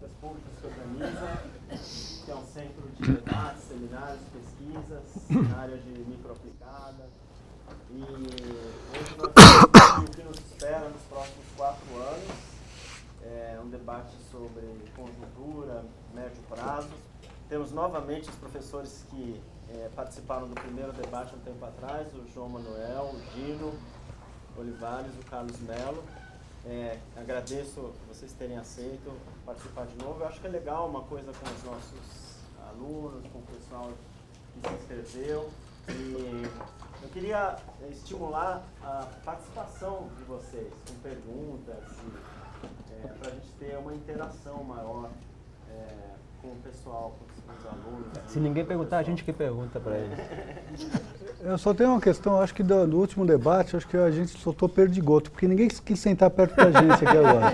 Políticas Públicas, que organiza, que é um centro de debates, seminários, pesquisas na área de microaplicada. E hoje nós temos o que nos espera nos próximos 4 anos. É um debate sobre conjuntura, médio prazo. Temos novamente os professores que participaram do primeiro debate um tempo atrás, o João Manuel, o Dino Olivares, o Carlos Melo. Agradeço vocês terem aceito participar de novo. Eu acho que é legal uma coisa com os nossos alunos, com o pessoal que se inscreveu. E eu queria estimular a participação de vocês com perguntas, para a gente ter uma interação maior com o pessoal, com os alunos. Se ninguém perguntar, a gente que pergunta para eles. Eu só tenho uma questão, acho que do último debate, acho que a gente soltou perdigoto, porque ninguém quis sentar perto da gente aqui agora.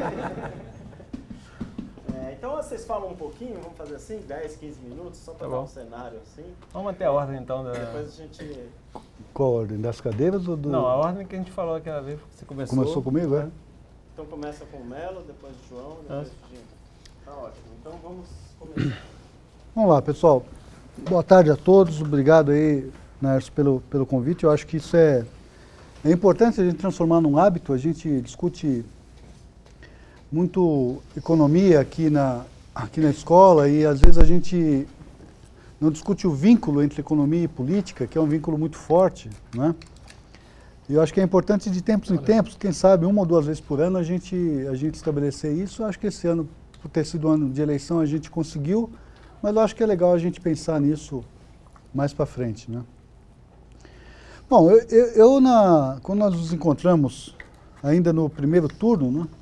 Então vocês falam um pouquinho, vamos fazer assim, 10, 15 minutos, só para dar um cenário assim. Vamos manter a ordem então. Depois a gente... Qual a ordem? Das cadeiras ou do... Não, a ordem que a gente falou aquela vez, você começou. Começou comigo, é? Então começa com o Melo, depois o João, depois o Dino. Tá ótimo, então vamos começar. Vamos lá, pessoal. Boa tarde a todos, obrigado aí, Nairson, pelo convite. Eu acho que isso é importante a gente transformar num hábito. A gente discute muito economia aqui na escola e às vezes a gente não discute o vínculo entre economia e política, que é um vínculo muito forte, né? E eu acho que é importante de tempos em tempos, quem sabe 1 ou 2 vezes por ano a gente estabelecer isso. Eu acho que esse ano, por ter sido ano de eleição, a gente conseguiu, mas eu acho que é legal a gente pensar nisso mais para frente, né? Bom, quando nós nos encontramos ainda no primeiro turno, né,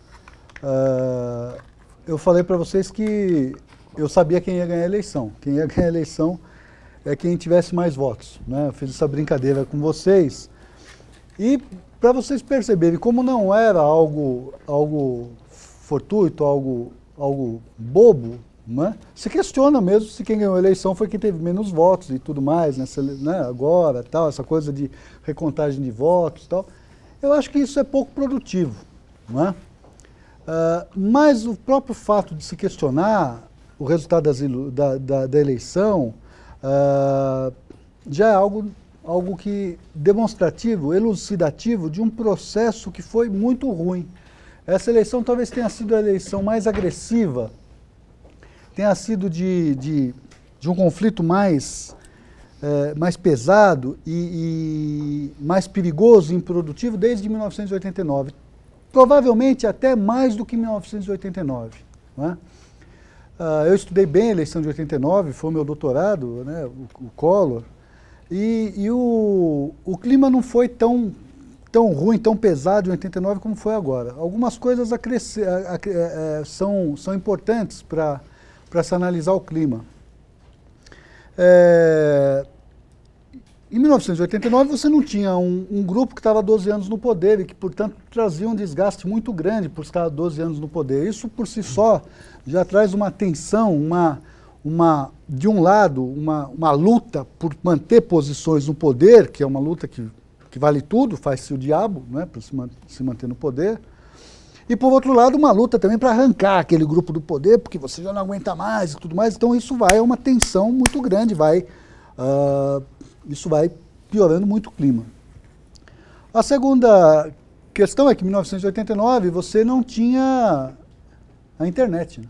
eu falei para vocês que eu sabia quem ia ganhar a eleição. Quem ia ganhar a eleição é quem tivesse mais votos, né? Eu fiz essa brincadeira com vocês. E para vocês perceberem como não era algo fortuito, algo bobo, né? Se questiona mesmo se quem ganhou a eleição foi quem teve menos votos e tudo mais, né? Agora, tal, essa coisa de recontagem de votos e tal. Eu acho que isso é pouco produtivo, né? Mas o próprio fato de se questionar o resultado da eleição já é algo que demonstrativo, elucidativo de um processo que foi muito ruim. Essa eleição talvez tenha sido a eleição mais agressiva, tenha sido de um conflito mais pesado e mais perigoso e improdutivo desde 1989. Provavelmente até mais do que 1989. Né? Eu estudei bem a eleição de 89, foi o meu doutorado, né, o Collor, e o clima não foi tão ruim, tão pesado em 89 como foi agora. Algumas coisas são importantes para se analisar o clima. Em 1989 você não tinha um grupo que estava 12 anos no poder e que, portanto, trazia um desgaste muito grande por estar 12 anos no poder. Isso, por si só, já traz uma tensão, de um lado, uma luta por manter posições no poder, que é uma luta que vale tudo, faz-se o diabo, né, para se manter no poder. E, por outro lado, uma luta também para arrancar aquele grupo do poder, porque você já não aguenta mais e tudo mais. Então, isso é uma tensão muito grande, isso vai piorando muito o clima. A segunda questão é que em 1989 você não tinha a internet, né?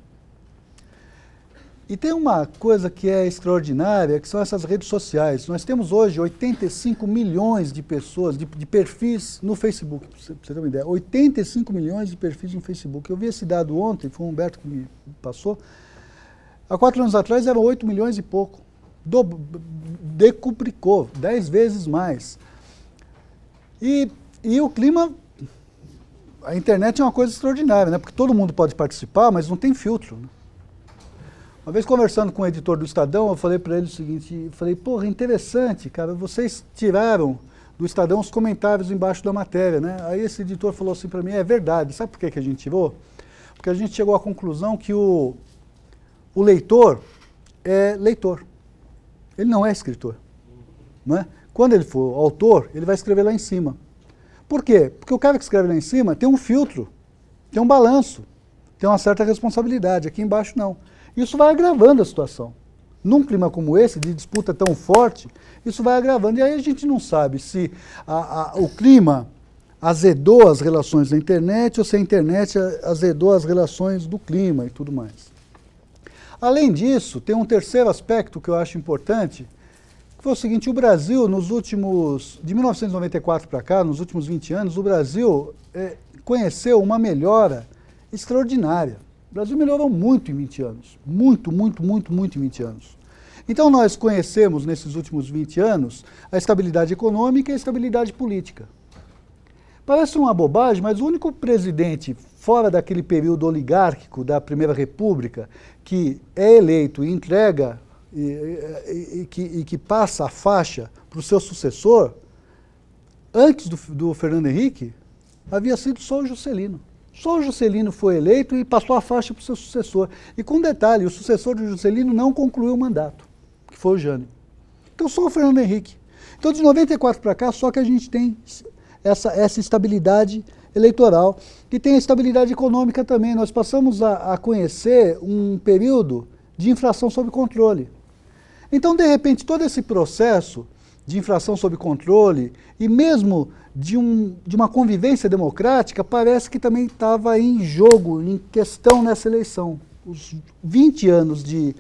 E tem uma coisa que é extraordinária, que são essas redes sociais. Nós temos hoje 85 milhões de pessoas, de perfis no Facebook, para você ter uma ideia. 85 milhões de perfis no Facebook. Eu vi esse dado ontem, foi o Humberto que me passou. Há 4 anos atrás eram 8 milhões e pouco. Decuplicou, 10 vezes mais. E o clima, a internet é uma coisa extraordinária, né? Porque todo mundo pode participar, mas não tem filtro, né? Uma vez conversando com o editor do Estadão, eu falei para ele o seguinte, falei, porra, interessante, cara, vocês tiraram do Estadão os comentários embaixo da matéria, né? Aí esse editor falou assim para mim, é verdade, sabe por que a gente tirou? Porque a gente chegou à conclusão que o leitor é leitor, ele não é escritor, não é? Quando ele for autor, ele vai escrever lá em cima. Por quê? Porque o cara que escreve lá em cima tem um filtro, tem um balanço. tem uma certa responsabilidade, aqui embaixo não. Isso vai agravando a situação. Num clima como esse, de disputa tão forte, isso vai agravando. E aí a gente não sabe se o clima azedou as relações da internet ou se a internet azedou as relações do clima e tudo mais. Além disso, tem um terceiro aspecto que eu acho importante, que foi o seguinte: o Brasil, de 1994 para cá, nos últimos 20 anos, o Brasil conheceu uma melhora extraordinária. O Brasil melhorou muito em 20 anos. Muito, muito, muito, muito em 20 anos. Então nós conhecemos, nesses últimos 20 anos, a estabilidade econômica e a estabilidade política. Parece uma bobagem, mas o único presidente fora daquele período oligárquico da Primeira República que é eleito e entrega e que passa a faixa para o seu sucessor, antes do Fernando Henrique, havia sido só o Juscelino. Só o Juscelino foi eleito e passou a faixa para o seu sucessor. E com detalhe, o sucessor do Juscelino não concluiu o mandato, que foi o Jânio. Então só o Fernando Henrique. Então de 94 para cá, só que a gente tem essa estabilidade eleitoral e tem a estabilidade econômica também. Nós passamos a conhecer um período de inflação sob controle. Então, de repente, todo esse processo de inflação sob controle e mesmo de uma convivência democrática, parece que também estava em jogo, em questão nessa eleição. Os 20 anos de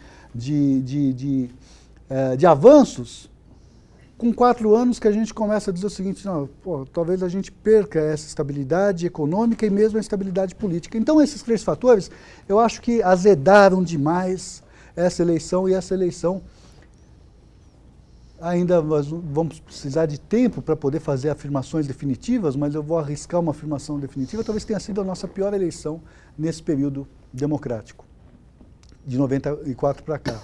avanços, com 4 anos que a gente começa a dizer o seguinte: não, pô, talvez a gente perca essa estabilidade econômica e mesmo a estabilidade política. Então, esses 3 fatores, eu acho que azedaram demais essa eleição, e essa eleição ainda nós vamos precisar de tempo para poder fazer afirmações definitivas, mas eu vou arriscar uma afirmação definitiva. Talvez tenha sido a nossa pior eleição nesse período democrático, de 94 para cá.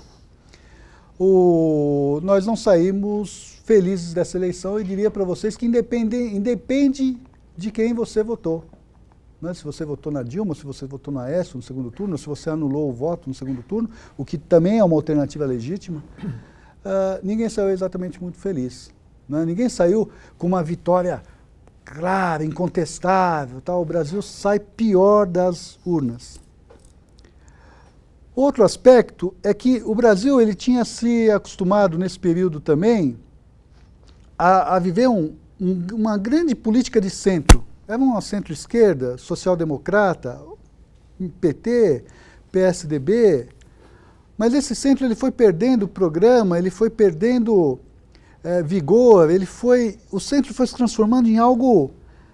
Nós não saímos felizes dessa eleição, e diria para vocês que independe de quem você votou. Né? Se você votou na Dilma, se você votou na Aécio no segundo turno, se você anulou o voto no segundo turno, o que também é uma alternativa legítima, ninguém saiu exatamente muito feliz. Né? Ninguém saiu com uma vitória clara, incontestável. Tal. O Brasil sai pior das urnas. Outro aspecto é que o Brasil ele tinha se acostumado nesse período também a viver uma grande política de centro. Era uma centro-esquerda, social-democrata, PT, PSDB, mas esse centro ele foi perdendo programa, ele foi perdendo vigor, o centro foi se transformando em algo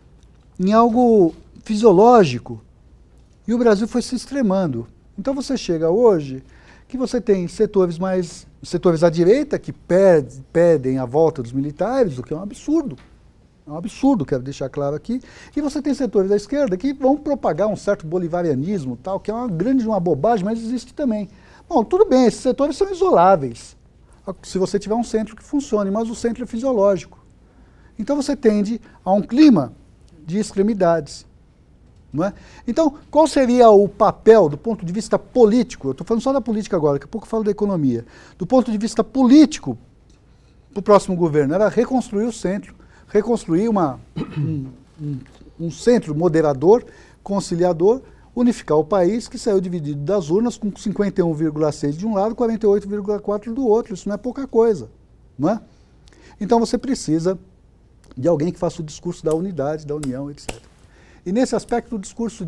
fisiológico, e o Brasil foi se extremando. Então você chega hoje que você tem setores à direita que pedem a volta dos militares, o que é um absurdo. É um absurdo, quero deixar claro aqui. E você tem setores da esquerda que vão propagar um certo bolivarianismo, tal, que é uma bobagem, mas existe também. Bom, tudo bem, esses setores são isoláveis, se você tiver um centro que funcione, mas o centro é fisiológico. Então você tende a um clima de extremidades. Não é? Então, qual seria o papel do ponto de vista político? Eu estou falando só da política agora, daqui a pouco eu falo da economia. Do ponto de vista político, para o próximo governo, era reconstruir o centro, reconstruir um centro moderador, conciliador, unificar o país, que saiu dividido das urnas com 51,6% de um lado, 48,4% do outro. Isso não é pouca coisa. Não é? Então você precisa de alguém que faça o discurso da unidade, da união, etc. E nesse aspecto, o discurso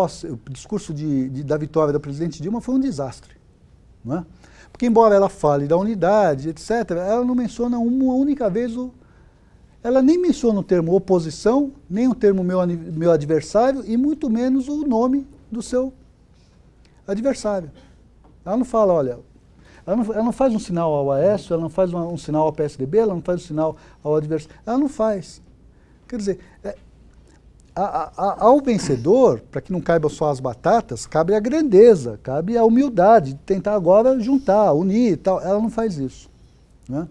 da vitória da presidente Dilma foi um desastre. Não é? Porque embora ela fale da unidade, etc., ela não menciona uma única vez ela nem menciona o termo oposição, nem o termo meu adversário, e muito menos o nome do seu adversário. Ela não fala, olha, ela não faz um sinal ao Aécio, ela não faz um sinal ao PSDB, ela não faz um sinal ao adversário. Ela não faz. Quer dizer, ao vencedor, para que não caibam só as batatas, cabe a grandeza, cabe a humildade, de tentar agora juntar, unir e tal. Ela não faz isso. Né?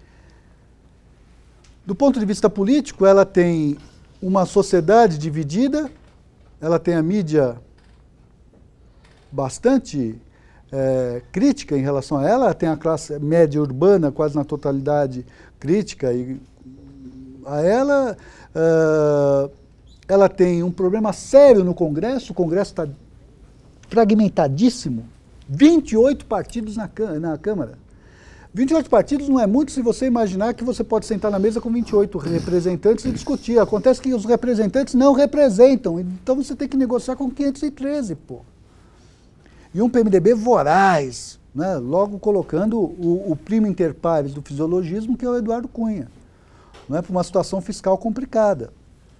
Do ponto de vista político, ela tem uma sociedade dividida, ela tem a mídia bastante crítica em relação a ela tem a classe média urbana quase na totalidade crítica a ela. Ela tem um problema sério no Congresso, o Congresso está fragmentadíssimo. 28 partidos na Câmara. 28 partidos não é muito se você imaginar que você pode sentar na mesa com 28 representantes e discutir. Acontece que os representantes não representam, então você tem que negociar com 513, pô. E um PMDB voraz, né, logo colocando o primo inter pares do fisiologismo, que é o Eduardo Cunha, para uma situação fiscal complicada.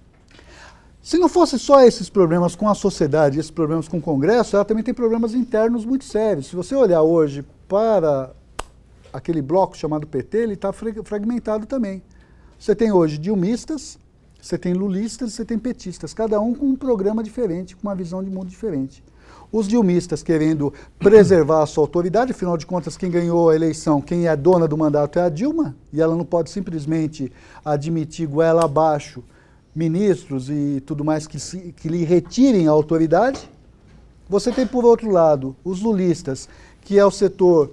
Se não fosse só esses problemas com a sociedade, esses problemas com o Congresso, ela também tem problemas internos muito sérios. Se você olhar hoje para aquele bloco chamado PT, ele está fragmentado também. Você tem hoje dilmistas, você tem lulistas, você tem petistas, cada um com um programa diferente, com uma visão de mundo diferente. Os dilmistas querendo preservar a sua autoridade, afinal de contas, quem ganhou a eleição, quem é dona do mandato é a Dilma, e ela não pode simplesmente admitir goela abaixo ministros e tudo mais que lhe retirem a autoridade. Você tem, por outro lado, os lulistas, que é o setor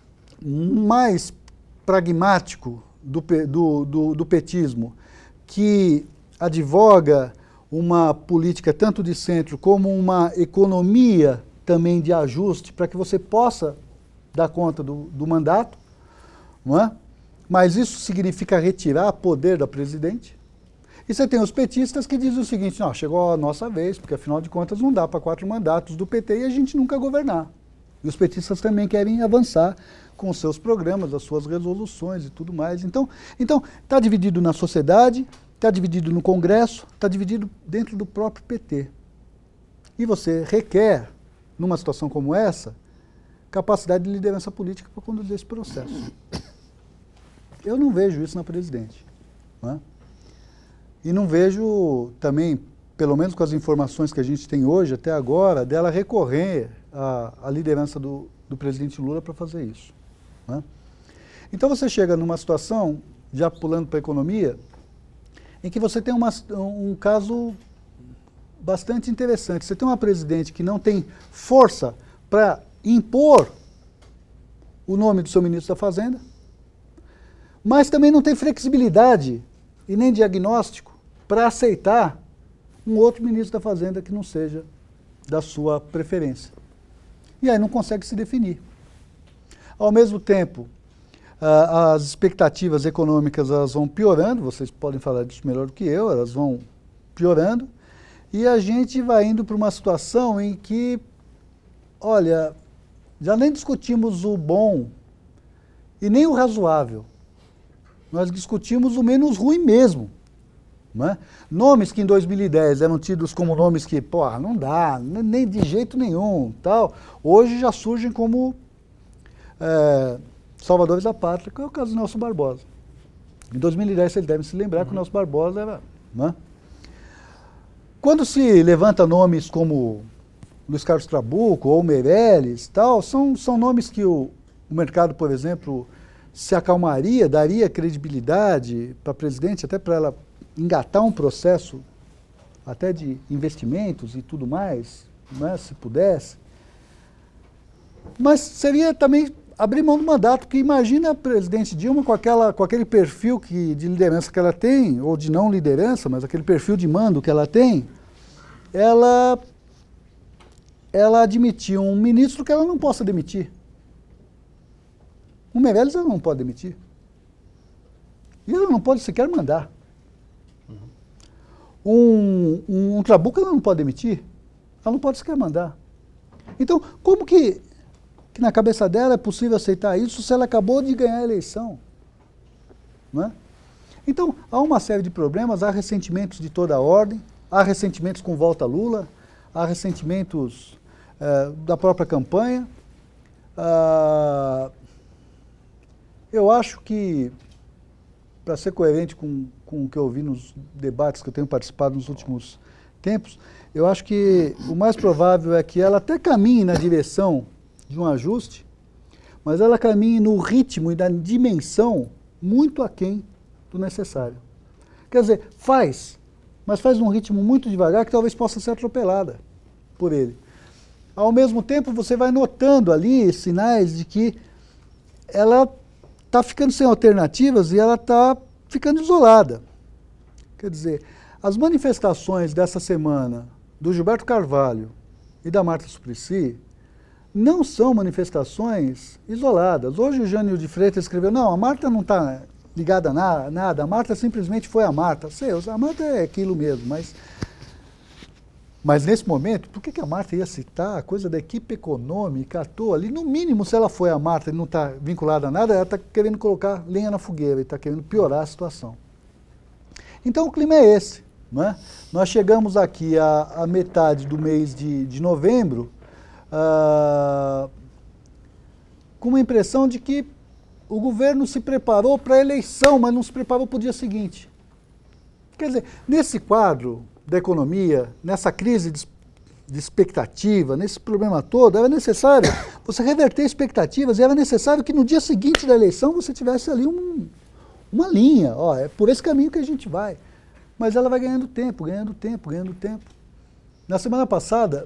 mais pragmático do petismo, que advoga uma política tanto de centro como uma economia também de ajuste para que você possa dar conta do mandato, não é? Mas isso significa retirar poder da presidente. E você tem os petistas que dizem o seguinte, não, chegou a nossa vez, porque afinal de contas não dá para 4 mandatos do PT e a gente nunca governar. E os petistas também querem avançar com os seus programas, as suas resoluções e tudo mais. Então está dividido na sociedade, está dividido no Congresso, está dividido dentro do próprio PT. E você requer, numa situação como essa, capacidade de liderança política para conduzir esse processo. Eu não vejo isso na presidente, não é? E não vejo também, pelo menos com as informações que a gente tem hoje, até agora, dela recorrer à liderança do presidente Lula para fazer isso, né? Então você chega numa situação, já pulando para a economia, em que você tem um caso bastante interessante. Você tem uma presidente que não tem força para impor o nome do seu ministro da Fazenda, mas também não tem flexibilidade e nem diagnóstico para aceitar um outro ministro da Fazenda que não seja da sua preferência. E aí não consegue se definir. Ao mesmo tempo, as expectativas econômicas elas vão piorando, vocês podem falar disso melhor do que eu, elas vão piorando, e a gente vai indo para uma situação em que, olha, já nem discutimos o bom e nem o razoável. Nós discutimos o menos ruim mesmo. Não é? Nomes que em 2010 eram tidos como nomes que, não dá, nem de jeito nenhum, tal, hoje já surgem como salvadores da pátria, que é o caso do Nelson Barbosa. Em 2010, vocês devem se lembrar que o Nelson Barbosa era... Não é? Quando se levanta nomes como Luiz Carlos Trabuco ou Meirelles, tal, são nomes que o mercado, por exemplo, se acalmaria, daria credibilidade para a presidente, até para ela engatar um processo até de investimentos e tudo mais, né, se pudesse. Mas seria também abrir mão do mandato, porque imagina a presidente Dilma com aquele perfil de liderança que ela tem, ou de não liderança, mas aquele perfil de mando que ela tem, ela admitiu um ministro que ela não possa demitir. O Meirelles ela não pode demitir. E ela não pode sequer mandar. Um Trabuco ela não pode demitir. Ela não pode sequer mandar. Então, como que na cabeça dela é possível aceitar isso se ela acabou de ganhar a eleição? Não é? Então, há uma série de problemas, há ressentimentos de toda a ordem, há ressentimentos com volta a Lula, há ressentimentos da própria campanha. Eu acho que, para ser coerente com o que eu ouvi nos debates que eu tenho participado nos últimos tempos, eu acho que o mais provável é que ela até caminhe na direção de um ajuste, mas ela caminhe no ritmo e na dimensão muito aquém do necessário. Quer dizer, mas faz num ritmo muito devagar que talvez possa ser atropelada por ele. Ao mesmo tempo, você vai notando ali sinais de que ela está ficando sem alternativas e ela está ficando isolada. Quer dizer, as manifestações dessa semana do Gilberto Carvalho e da Marta Suplicy não são manifestações isoladas. Hoje o Jânio de Freitas escreveu, não, a Marta não está ligada a nada, a Marta simplesmente foi a Marta. Sei, a Marta é aquilo mesmo, mas nesse momento, por que a Marta ia citar a coisa da equipe econômica à toa ali? No mínimo, se ela foi a Marta e não está vinculada a nada, ela está querendo colocar lenha na fogueira e está querendo piorar a situação. Então o clima é esse. Não é? Nós chegamos aqui à metade do mês de novembro com uma impressão de que o governo se preparou para a eleição, mas não se preparou para o dia seguinte. Quer dizer, nesse quadro da economia, nessa crise de expectativa, nesse problema todo, era necessário você reverter expectativas e era necessário que no dia seguinte da eleição você tivesse ali uma linha. Ó, é por esse caminho que a gente vai. Mas ela vai ganhando tempo, ganhando tempo, ganhando tempo. Na semana passada,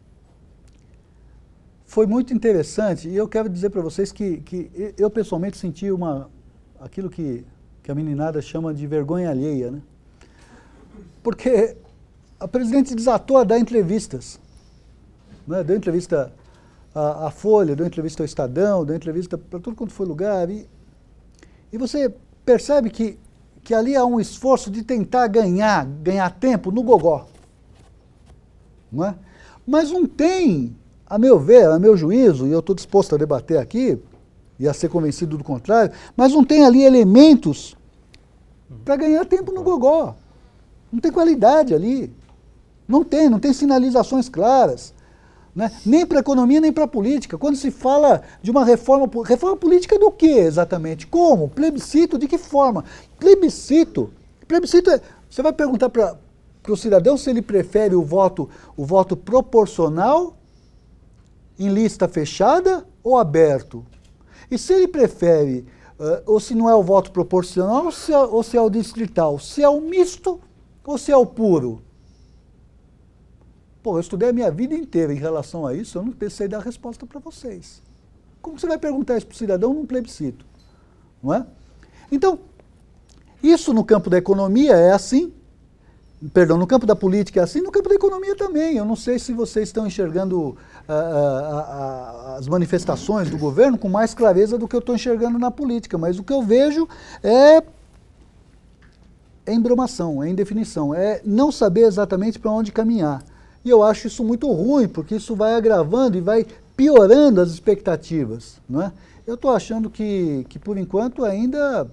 foi muito interessante, e eu quero dizer para vocês que eu pessoalmente senti aquilo que a meninada chama de vergonha alheia, né? Porque a presidente desatou a dar entrevistas, né? Deu entrevista à Folha, deu entrevista ao Estadão, deu entrevista para tudo quanto foi lugar, e você percebe que ali há um esforço de tentar ganhar tempo no gogó. Não é? Mas não tem, a meu ver, a meu juízo, e eu estou disposto a debater aqui, e a ser convencido do contrário, mas não tem ali elementos para ganhar tempo no gogó. Não tem qualidade ali. Não tem sinalizações claras. Né? Nem para a economia, nem para a política. Quando se fala de uma reforma política do que exatamente? Como? Plebiscito? De que forma? Plebiscito é... Você vai perguntar para o cidadão se ele prefere o voto proporcional, em lista fechada ou aberto? E se ele prefere, ou se não é o voto proporcional, ou se é o distrital, se é o misto ou se é o puro? Pô, eu estudei a minha vida inteira em relação a isso, eu não sei dar resposta para vocês. Como você vai perguntar isso para o cidadão num plebiscito? Não é? Então, isso no campo da economia é assim, perdão, no campo da política é assim, no campo da economia também. Eu não sei se vocês estão enxergando as manifestações do governo com mais clareza do que eu estou enxergando na política, mas o que eu vejo é embromação, é indefinição, é não saber exatamente para onde caminhar. E eu acho isso muito ruim, porque isso vai agravando e vai piorando as expectativas. Não é? Eu estou achando que por enquanto ainda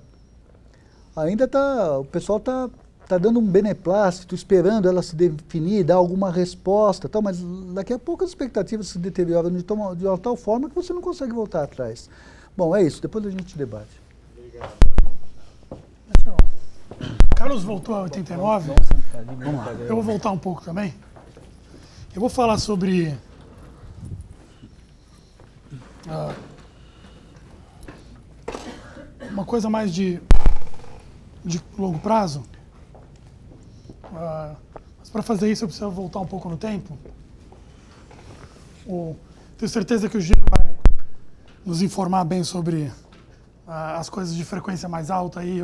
o pessoal está dando um beneplácito, esperando ela se definir, dar alguma resposta, tal, mas daqui a pouco as expectativas se deterioram de uma tal forma que você não consegue voltar atrás. Bom, é isso, depois a gente debate. Obrigado. Carlos voltou a 89, Vamos lá. eu vou voltar um pouco também. Eu vou falar sobre uma coisa mais de longo prazo. Mas para fazer isso eu preciso voltar um pouco no tempo. Tenho certeza que o Giro vai nos informar bem sobre as coisas de frequência mais alta aí,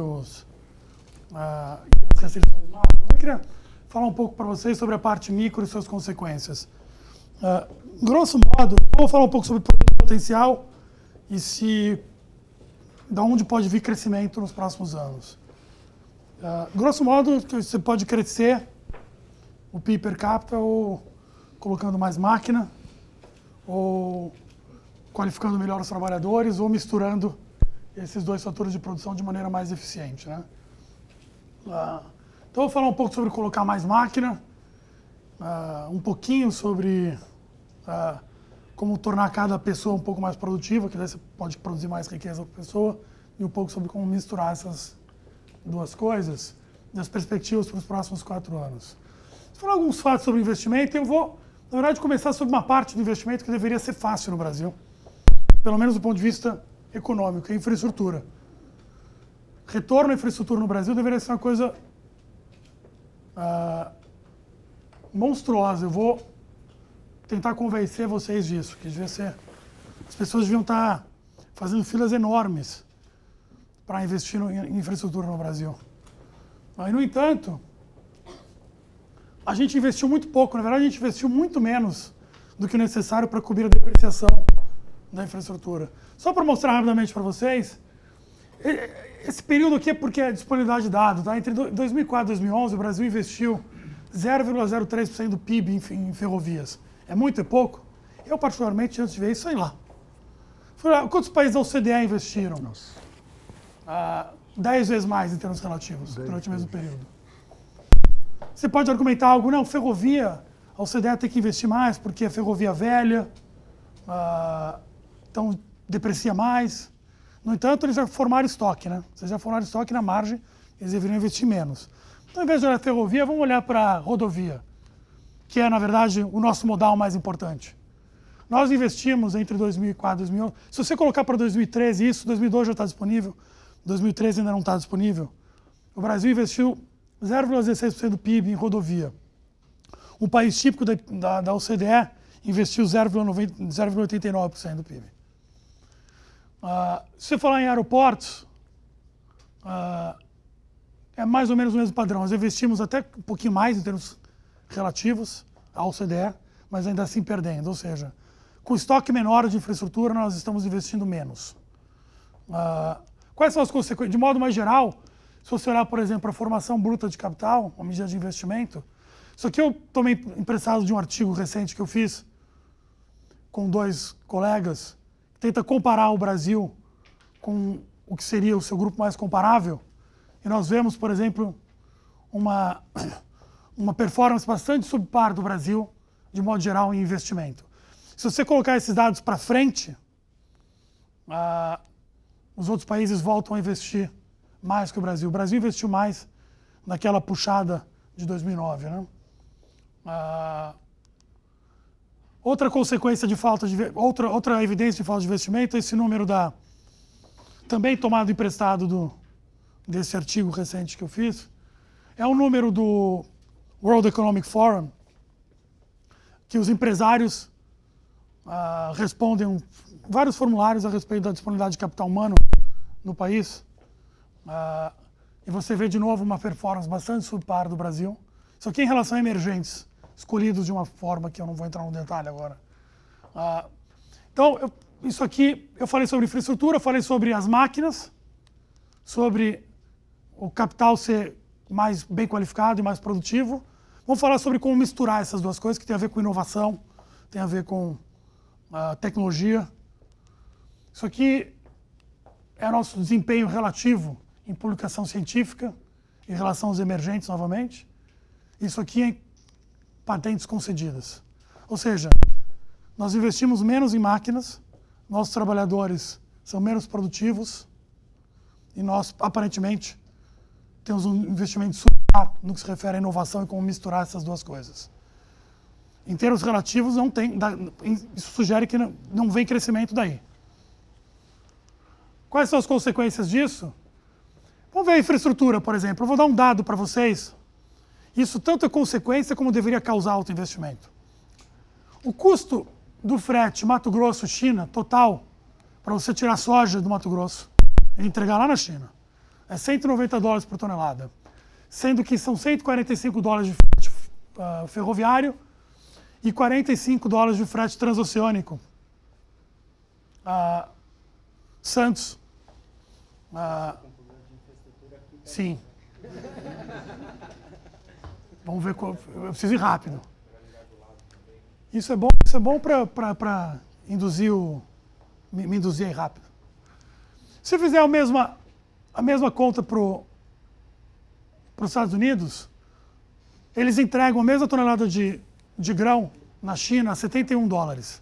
as restrições macro. Eu queria falar um pouco para vocês sobre a parte micro e suas consequências. Grosso modo, eu vou falar um pouco sobre potencial e da onde pode vir crescimento nos próximos anos. Grosso modo, você pode crescer o PIB per capita ou colocando mais máquina, ou qualificando melhor os trabalhadores, ou misturando esses dois fatores de produção de maneira mais eficiente, né? Então, eu vou falar um pouco sobre colocar mais máquina, um pouquinho sobre como tornar cada pessoa um pouco mais produtiva, que daí você pode produzir mais riqueza para a pessoa, e um pouco sobre como misturar essas duas coisas, das perspectivas para os próximos 4 anos. Vou falar alguns fatos sobre investimento e eu vou, na verdade, começar sobre uma parte do investimento que deveria ser fácil no Brasil, pelo menos do ponto de vista econômico, que é a infraestrutura. Retorno à infraestrutura no Brasil deveria ser uma coisa monstruosa. Eu vou tentar convencer vocês disso, que devia ser... As pessoas deviam estar fazendo filas enormes para investir em infraestrutura no Brasil. Mas, no entanto, a gente investiu muito pouco. Na verdade, a gente investiu muito menos do que o necessário para cobrir a depreciação da infraestrutura. Só para mostrar rapidamente para vocês, esse período aqui é porque é disponibilidade de dados. Tá? Entre 2004 e 2011, o Brasil investiu 0,03% do PIB em ferrovias. É muito, é pouco? Eu, particularmente, antes de ver isso, sei lá. Quantos países da OCDE investiram? 10 vezes mais em termos relativos, durante o mesmo período. Você pode argumentar algo, não, ferrovia, a OCDE tem que investir mais porque é ferrovia velha, então deprecia mais. No entanto, eles já formaram estoque, né? Vocês já formaram estoque na margem, eles deveriam investir menos. Então, ao invés de olhar a ferrovia, vamos olhar para a rodovia, que é, na verdade, o nosso modal mais importante. Nós investimos entre 2004 e 2011. Se você colocar para 2013 isso, 2012 já está disponível, 2013 ainda não está disponível. O Brasil investiu 0,16% do PIB em rodovia. Um país típico da OCDE investiu 0,89% do PIB. Se você falar em aeroportos, é mais ou menos o mesmo padrão. Nós investimos até um pouquinho mais em termos relativos à OCDE, mas ainda assim perdendo. Ou seja, com estoque menor de infraestrutura, nós estamos investindo menos. Quais são as consequências? De modo mais geral, se você olhar, por exemplo, a formação bruta de capital, uma medida de investimento, isso aqui eu tomei emprestado de um artigo recente que eu fiz com 2 colegas, que tenta comparar o Brasil com o que seria o seu grupo mais comparável. E nós vemos, por exemplo, uma performance bastante subpar do Brasil, de modo geral, em investimento. Se você colocar esses dados para frente, os outros países voltam a investir mais que o Brasil. O Brasil investiu mais naquela puxada de 2009, né? Outra consequência de falta de outra evidência de falta de investimento é esse número também tomado emprestado desse artigo recente que eu fiz, é o número do World Economic Forum, que os empresários respondem vários formulários a respeito da disponibilidade de capital humano no país. E você vê de novo uma performance bastante subpar do Brasil. Isso aqui em relação a emergentes, escolhidos de uma forma que eu não vou entrar no detalhe agora. Então, isso aqui, eu falei sobre infraestrutura, falei sobre as máquinas, sobre o capital ser mais bem qualificado e mais produtivo. Vamos falar sobre como misturar essas duas coisas, que tem a ver com inovação, tem a ver com tecnologia. Isso aqui é nosso desempenho relativo em publicação científica, em relação aos emergentes, novamente. Isso aqui é patentes concedidas. Ou seja, nós investimos menos em máquinas, nossos trabalhadores são menos produtivos e nós, aparentemente, temos um investimento superior no que se refere à inovação e como misturar essas duas coisas. Em termos relativos, não tem, isso sugere que não vem crescimento daí. Quais são as consequências disso? Vamos ver a infraestrutura, por exemplo. Eu vou dar um dado para vocês. Isso tanto é consequência como deveria causar alto investimento. O custo do frete Mato Grosso-China, total, para você tirar soja do Mato Grosso e entregar lá na China, é $190 por tonelada. Sendo que são $145 de frete ferroviário e $45 de frete transoceânico. Santos. Sim. Vamos ver, eu preciso ir rápido. Isso é bom para induzir me induzir aí rápido. Se fizer a mesma conta para os Estados Unidos, eles entregam a mesma tonelada de grão na China a $71.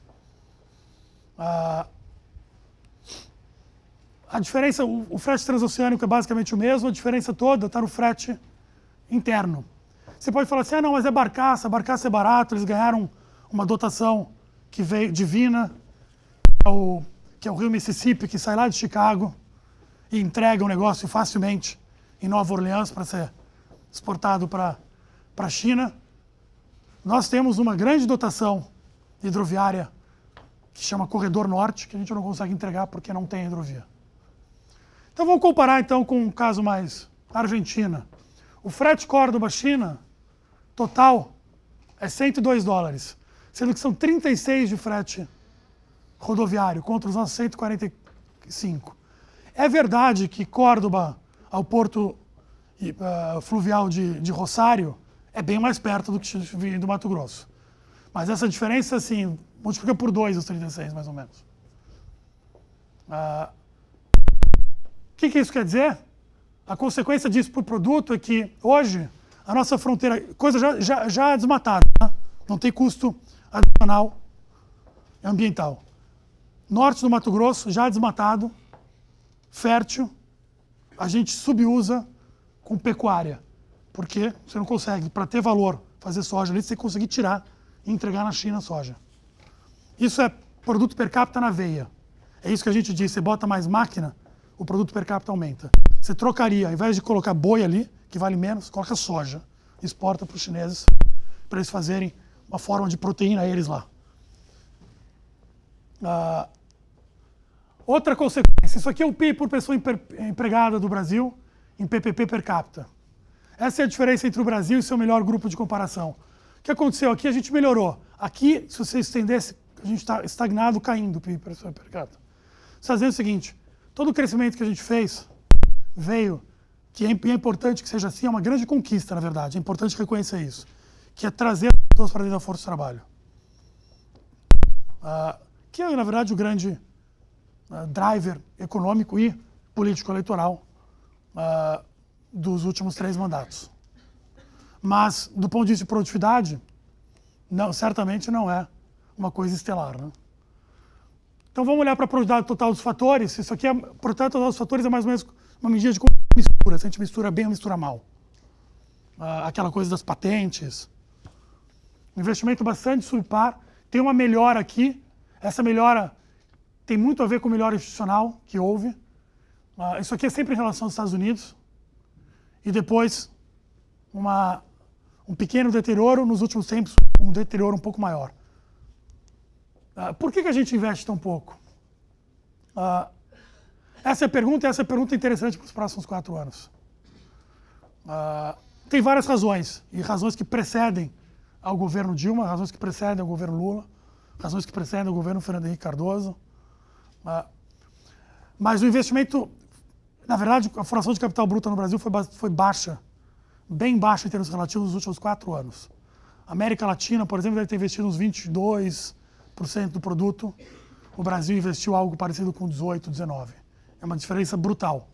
A diferença, o frete transoceânico é basicamente o mesmo, a diferença toda está no frete interno. Você pode falar assim, não, mas é barcaça é barato, eles ganharam uma dotação que veio divina, que é o rio Mississippi, que sai lá de Chicago e entrega um negócio facilmente em Nova Orleans para ser exportado para a China. Nós temos uma grande dotação hidroviária que chama Corredor Norte, que a gente não consegue entregar porque não tem hidrovia. Então vamos comparar então com um caso mais Argentina. O frete Córdoba-China, total, é $102. sendo que são 36 de frete rodoviário contra os nossos 145. É verdade que Córdoba ao porto fluvial de Rosário é bem mais perto do que do Mato Grosso. Mas essa diferença, assim, multiplica por 2 os 36, mais ou menos. O que isso quer dizer? A consequência disso para o produto é que, hoje, a nossa fronteira, coisa já desmatada, né? Não tem custo adicional ambiental. Norte do Mato Grosso, já desmatado, fértil, a gente subusa com pecuária. Porque você não consegue, para ter valor, fazer soja ali, você tem que conseguir tirar e entregar na China a soja. Isso é produto per capita na veia. É isso que a gente diz, você bota mais máquina, o produto per capita aumenta. Você trocaria, ao invés de colocar boi ali, que vale menos, coloca soja, exporta para os chineses, para eles fazerem uma forma de proteína a eles lá. Outra consequência, isso aqui é o PIB por pessoa empregada do Brasil em PPP per capita. Essa é a diferença entre o Brasil e seu melhor grupo de comparação. O que aconteceu aqui? A gente melhorou. Aqui, se você estendesse, a gente está estagnado, caindo o PIB por pessoa per capita. Você está dizendo o seguinte, todo o crescimento que a gente fez veio, que é importante que seja assim, é uma grande conquista, na verdade, é importante reconhecer isso, que é trazer as pessoas para dentro da força de trabalho. Que é, na verdade, o grande driver econômico e político-eleitoral dos últimos 3 mandatos. Mas, do ponto de vista de produtividade, não, certamente não é uma coisa estelar, né? Então vamos olhar para a produtividade total dos fatores. Isso aqui, a produtividade total dos fatores é mais ou menos uma medida de como mistura, se a gente mistura bem ou mistura mal. Aquela coisa das patentes. Um investimento bastante subpar. Tem uma melhora aqui. Essa melhora tem muito a ver com a melhora institucional que houve. Isso aqui é sempre em relação aos Estados Unidos. E depois um pequeno deterioro, nos últimos tempos um deterioro um pouco maior. Por que a gente investe tão pouco? Essa é a pergunta, e essa é a pergunta interessante para os próximos 4 anos. Tem várias razões, e razões que precedem ao governo Dilma, razões que precedem ao governo Lula, razões que precedem ao governo Fernando Henrique Cardoso. Mas o investimento, na verdade, a formação de capital bruta no Brasil foi baixa, bem baixa em termos relativos nos últimos 4 anos. A América Latina, por exemplo, deve ter investido uns 22% do produto. O Brasil investiu algo parecido com 18%, 19%. É uma diferença brutal.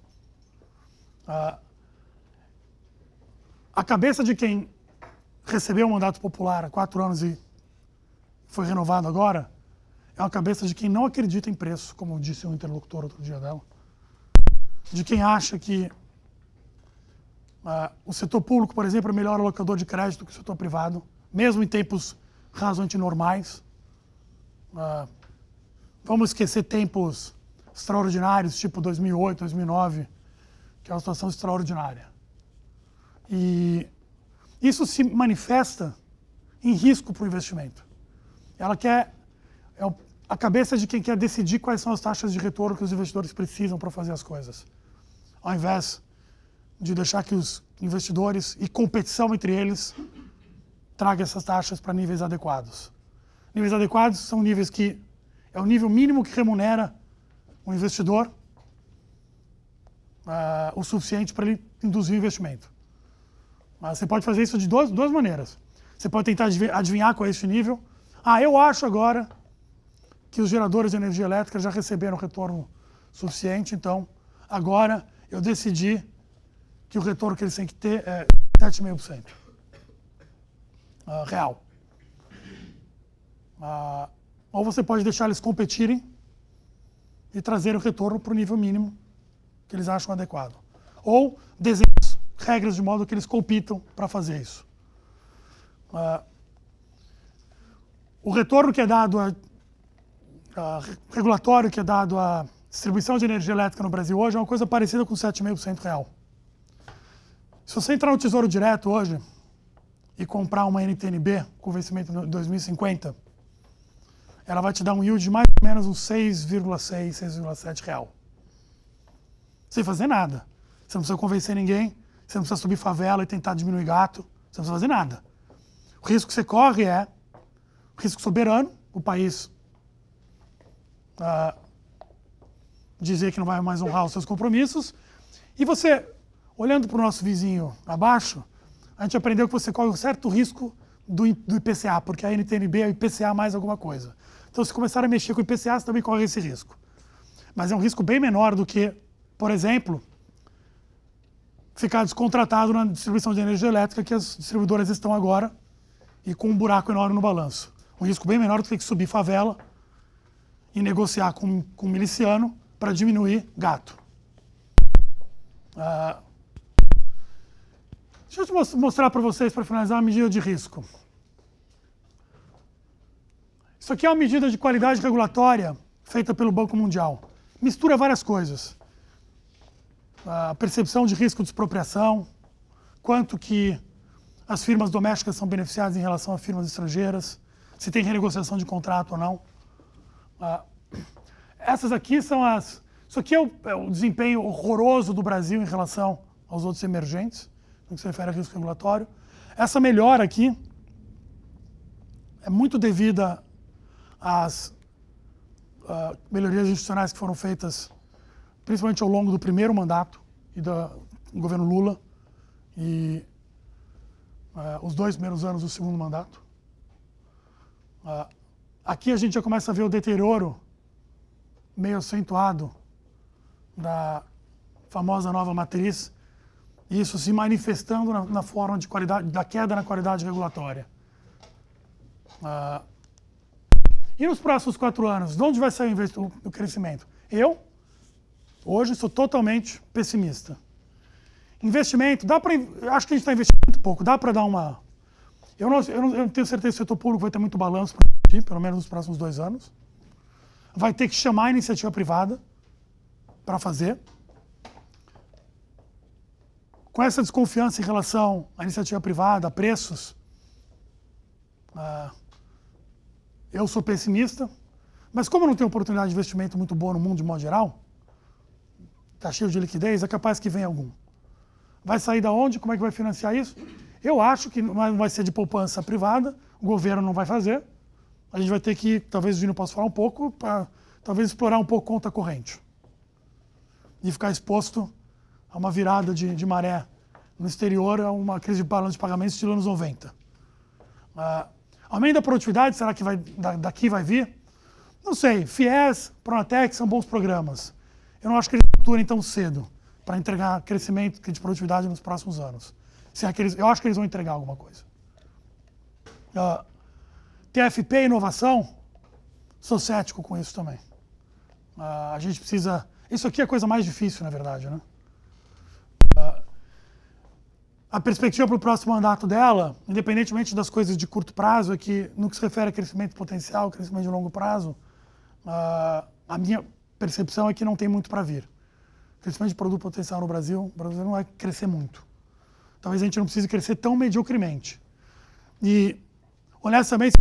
A cabeça de quem recebeu o mandato popular há 4 anos e foi renovado agora, é uma cabeça de quem não acredita em preço, como disse um interlocutor outro dia dela, de quem acha que o setor público, por exemplo, é melhor alocador de crédito que o setor privado, mesmo em tempos razoavelmente normais. Vamos esquecer tempos extraordinários, tipo 2008, 2009, que é uma situação extraordinária. E isso se manifesta em risco para o investimento. Ela quer, a cabeça de quem quer decidir quais são as taxas de retorno que os investidores precisam para fazer as coisas, ao invés de deixar que os investidores e competição entre eles tragam essas taxas para níveis adequados. Níveis adequados são níveis que é o nível mínimo que remunera um investidor o suficiente para ele induzir o investimento. Mas você pode fazer isso de duas maneiras. Você pode tentar adivinhar qual é esse nível. Eu acho agora que os geradores de energia elétrica já receberam retorno suficiente, então agora eu decidi que o retorno que eles têm que ter é 7,5% real. Ou você pode deixar eles competirem e trazer o retorno para o nível mínimo que eles acham adequado. Ou desenhar regras de modo que eles compitam para fazer isso. O retorno que é dado, regulatório que é dado à distribuição de energia elétrica no Brasil hoje é uma coisa parecida com 7,5% real. Se você entrar no Tesouro Direto hoje e comprar uma NTNB com vencimento em 2050, ela vai te dar um yield de mais ou menos uns 6,6, 6,7 real. Sem fazer nada. Você não precisa convencer ninguém, você não precisa subir favela e tentar diminuir gato, você não precisa fazer nada. O risco que você corre é risco soberano, o país dizer que não vai mais honrar os seus compromissos. E você, olhando para o nosso vizinho abaixo, a gente aprendeu que você corre um certo risco do IPCA, porque a NTNB é o IPCA mais alguma coisa. Então, se começar a mexer com o IPCA, você também corre esse risco. Mas é um risco bem menor do que, por exemplo, ficar descontratado na distribuição de energia elétrica que as distribuidoras estão agora e com um buraco enorme no balanço. Um risco bem menor do que ter que subir favela e negociar com um miliciano para diminuir gato. Deixa eu mostrar para vocês, para finalizar, a medida de risco. Isso aqui é uma medida de qualidade regulatória feita pelo Banco Mundial. Mistura várias coisas. A percepção de risco de expropriação, quanto que as firmas domésticas são beneficiadas em relação a firmas estrangeiras, se tem renegociação de contrato ou não. Essas aqui são as... Isso aqui é o desempenho horroroso do Brasil em relação aos outros emergentes, no que se refere a risco regulatório. Essa melhora aqui é muito devida às melhorias institucionais que foram feitas principalmente ao longo do primeiro mandato e do governo Lula e os 2 primeiros anos do segundo mandato. Aqui a gente já começa a ver o deterioro meio acentuado da famosa nova matriz, e isso se manifestando na forma de qualidade, da queda na qualidade regulatória. E nos próximos 4 anos, de onde vai sair o crescimento? Eu, hoje, sou totalmente pessimista. Investimento, acho que a gente está investindo muito pouco, dá para dar uma... Eu não tenho certeza que o setor público vai ter muito balanço para investir, pelo menos nos próximos 2 anos. Vai ter que chamar a iniciativa privada para fazer. Com essa desconfiança em relação à iniciativa privada, a preços, eu sou pessimista, mas como não tem oportunidade de investimento muito boa no mundo de modo geral, está cheio de liquidez, é capaz que venha algum. Vai sair da onde? Como é que vai financiar isso? Eu acho que não vai ser de poupança privada, o governo não vai fazer. A gente vai ter que, talvez o Gino possa falar um pouco, para talvez explorar um pouco conta corrente. E ficar exposto a uma virada de maré no exterior, a uma crise de balanço de pagamentos estilo anos 90. Aumento da produtividade, será que daqui vai vir? Não sei. FIES, Pronatec são bons programas. Eu não acho que eles maturem tão cedo para entregar crescimento de produtividade nos próximos anos. Eu acho que eles vão entregar alguma coisa. TFP e inovação, sou cético com isso também. A gente precisa... Isso aqui é a coisa mais difícil, na verdade, né? A perspectiva para o próximo mandato dela, independentemente das coisas de curto prazo, é que, no que se refere a crescimento potencial, crescimento de longo prazo, a minha percepção é que não tem muito para vir. O crescimento de produto potencial no Brasil, o Brasil não vai crescer muito. Talvez a gente não precise crescer tão mediocremente. E, honestamente,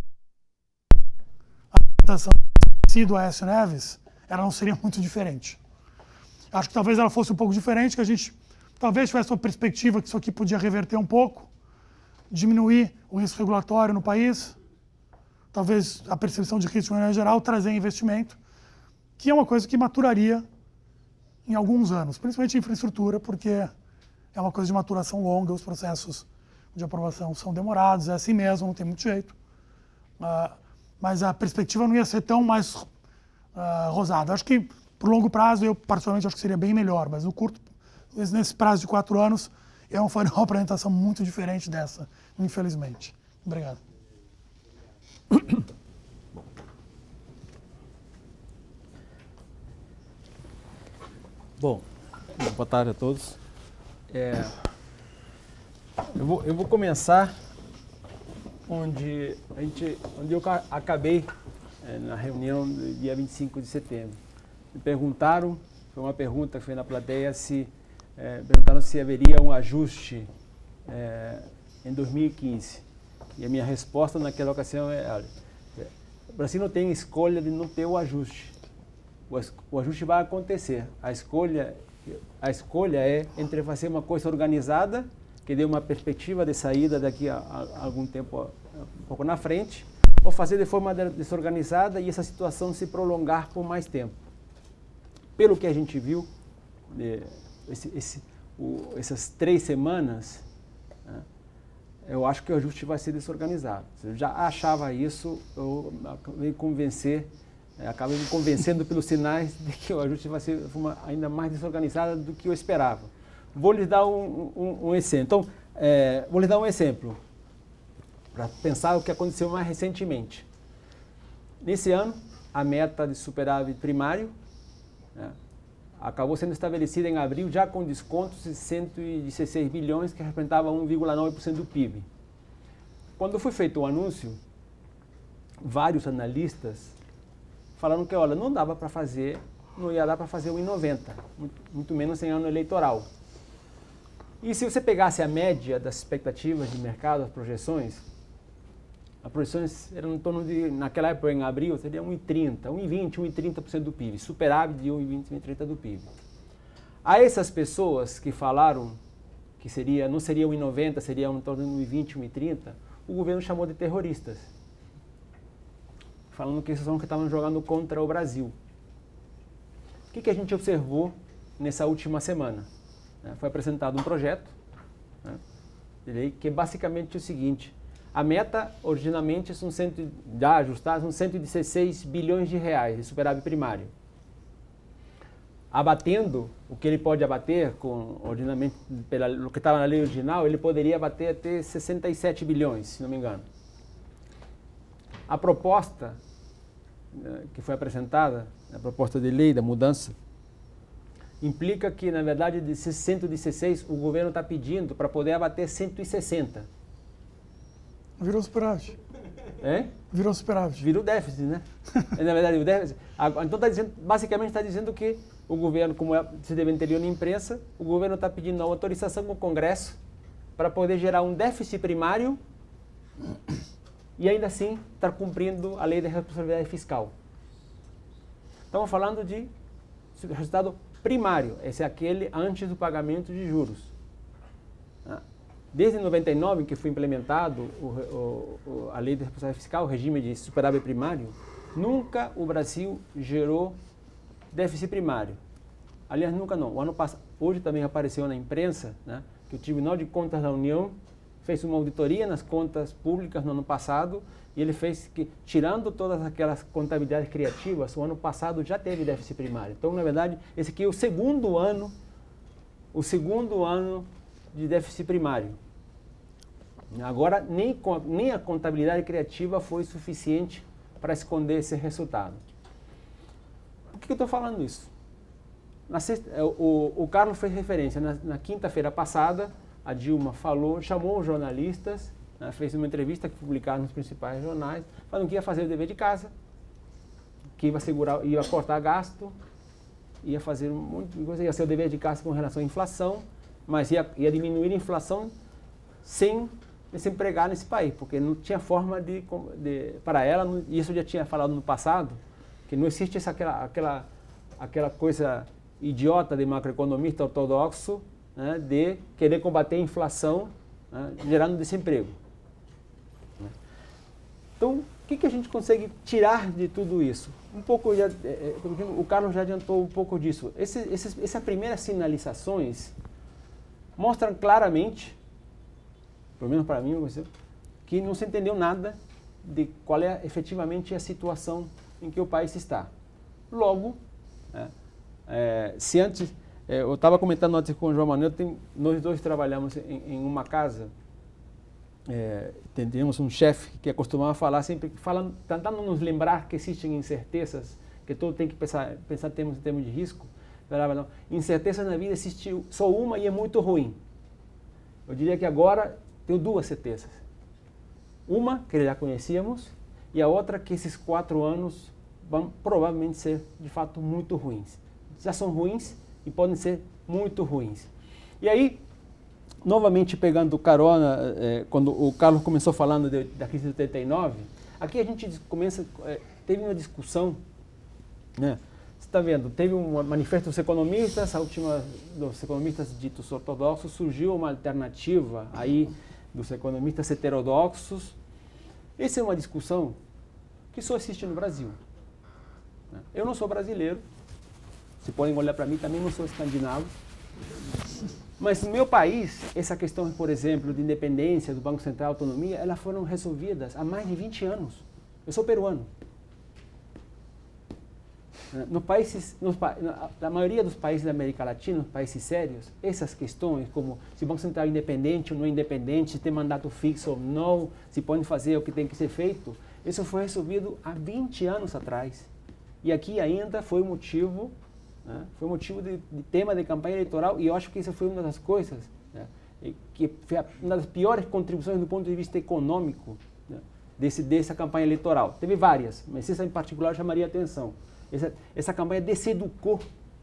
a apresentação do Aécio Neves, ela não seria muito diferente. Acho que talvez ela fosse um pouco diferente, que a gente talvez tivesse uma perspectiva que isso aqui podia reverter um pouco, diminuir o risco regulatório no país, talvez a percepção de risco em geral, trazer investimento, que é uma coisa que maturaria em alguns anos, principalmente em infraestrutura, porque é uma coisa de maturação longa, os processos de aprovação são demorados, é assim mesmo, não tem muito jeito. Mas a perspectiva não ia ser tão mais rosada. Acho que, por longo prazo, eu particularmente acho que seria bem melhor, mas no curto, nesse prazo de 4 anos, eu faria uma apresentação muito diferente dessa, infelizmente. Obrigado. Bom, boa tarde a todos. Eu vou começar onde eu acabei na reunião do dia 25 de setembro. Me perguntaram, foi uma pergunta que foi na plateia, perguntaram se haveria um ajuste em 2015. E a minha resposta naquela ocasião é: o Brasil não tem escolha de não ter o ajuste. O ajuste vai acontecer. A escolha é entre fazer uma coisa organizada, que dê uma perspectiva de saída daqui a algum tempo, um pouco na frente, ou fazer de forma desorganizada e essa situação se prolongar por mais tempo. Pelo que a gente viu, essas 3 semanas, né, eu acho que o ajuste vai ser desorganizado. Eu já achava isso, eu acabei me convencendo pelos sinais de que o ajuste vai ser de forma ainda mais desorganizada do que eu esperava. Vou lhes dar um exemplo. Então, vou lhes dar um exemplo para pensar o que aconteceu mais recentemente. Nesse ano, a meta de superávit primário, né, acabou sendo estabelecida em abril já com descontos de 116 bilhões, que representava 1,9% do PIB. Quando foi feito o anúncio, vários analistas falaram que, olha, não ia dar para fazer o 1,90, muito menos em ano eleitoral. E se você pegasse a média das expectativas de mercado, as projeções eram em torno de, naquela época, em abril, seria 1,30, 1,20, 1,30% do PIB, superávit de 1,20, 1,30% do PIB. A essas pessoas que falaram que não seria 1,90, seria em torno de 1,20, 1,30, o governo chamou de terroristas, falando que esses são que estavam jogando contra o Brasil. O que a gente observou nessa última semana? Foi apresentado um projeto, né, de lei que é basicamente o seguinte: a meta, originalmente, já ajustada, são 116 bilhões de reais de superávit primário. Abatendo o que ele pode abater, originalmente, pelo que estava na lei original, ele poderia abater até 67 bilhões, se não me engano. A proposta que foi apresentada, a proposta de lei da mudança, implica que, na verdade, de 116, o governo está pedindo para poder abater 160. Virou superávit. É? Virou superávit. Virou déficit, né? Na verdade, o déficit. Então, basicamente está dizendo que o governo, como se deveria na imprensa, o governo está pedindo a autorização do Congresso para poder gerar um déficit primário e ainda assim estar cumprindo a lei de responsabilidade fiscal. Estamos falando de resultado primário, esse é aquele antes do pagamento de juros. Desde 99, que foi implementado a lei de responsabilidade fiscal, o regime de superávit primário, nunca o Brasil gerou déficit primário. Aliás, nunca não. O ano passado, hoje também apareceu na imprensa, né, que o Tribunal de Contas da União fez uma auditoria nas contas públicas no ano passado e ele fez que, tirando todas aquelas contabilidades criativas, o ano passado já teve déficit primário. Então, na verdade, esse aqui é o segundo ano de déficit primário. Agora, nem a contabilidade criativa foi suficiente para esconder esse resultado. Por que eu estou falando isso? O Carlos fez referência. Na quinta-feira passada, a Dilma chamou os jornalistas, né, fez uma entrevista que publicaram nos principais jornais, falando que ia fazer o dever de casa, que ia cortar gasto, ia fazer um monte de coisa, ia ser o dever de casa com relação à inflação, mas ia diminuir a inflação sem desempregar nesse país, porque não tinha forma para ela, e isso eu já tinha falado no passado, que não existe aquela coisa idiota de macroeconomista ortodoxo, né, de querer combater a inflação, né, gerando desemprego. Então, o que a gente consegue tirar de tudo isso? O Carlos já adiantou um pouco disso. Essas primeiras sinalizações mostram claramente, pelo menos para mim, que não se entendeu nada de qual é efetivamente a situação em que o país está. Logo, se antes, eu estava comentando antes com o João Manuel, nós dois trabalhamos em uma casa, temos um chefe que costumava falar sempre, tentando nos lembrar que existem incertezas, que todo tem que pensar em termos de risco. Falava, não, incerteza na vida existe só uma e é muito ruim. Eu diria que agora tenho duas certezas. Uma, que já conhecíamos, e a outra, que esses 4 anos vão provavelmente ser, de fato, muito ruins. Já são ruins e podem ser muito ruins. E aí, novamente pegando carona, quando o Carlos começou falando da crise de 89, aqui a gente teve uma discussão, né? Você está vendo, teve um manifesto dos economistas, dos economistas ditos ortodoxos, surgiu uma alternativa aí dos economistas heterodoxos. Essa é uma discussão que só existe no Brasil. Eu não sou brasileiro, se podem olhar para mim, também não sou escandinavo. Mas no meu país, essa questão, por exemplo, de independência do Banco Central, autonomia, elas foram resolvidas há mais de 20 anos. Eu sou peruano. Na maioria dos países da América Latina, países sérios, essas questões, como se o Banco Central é independente ou não é independente, se tem mandato fixo ou não, se pode fazer o que tem que ser feito, isso foi resolvido há 20 anos atrás. E aqui ainda foi motivo, foi motivo de tema de campanha eleitoral, e eu acho que isso foi uma das coisas, que foi uma das piores contribuições do ponto de vista econômico, dessa campanha eleitoral. Teve várias, mas essa em particular chamaria a atenção. Essa campanha deseducou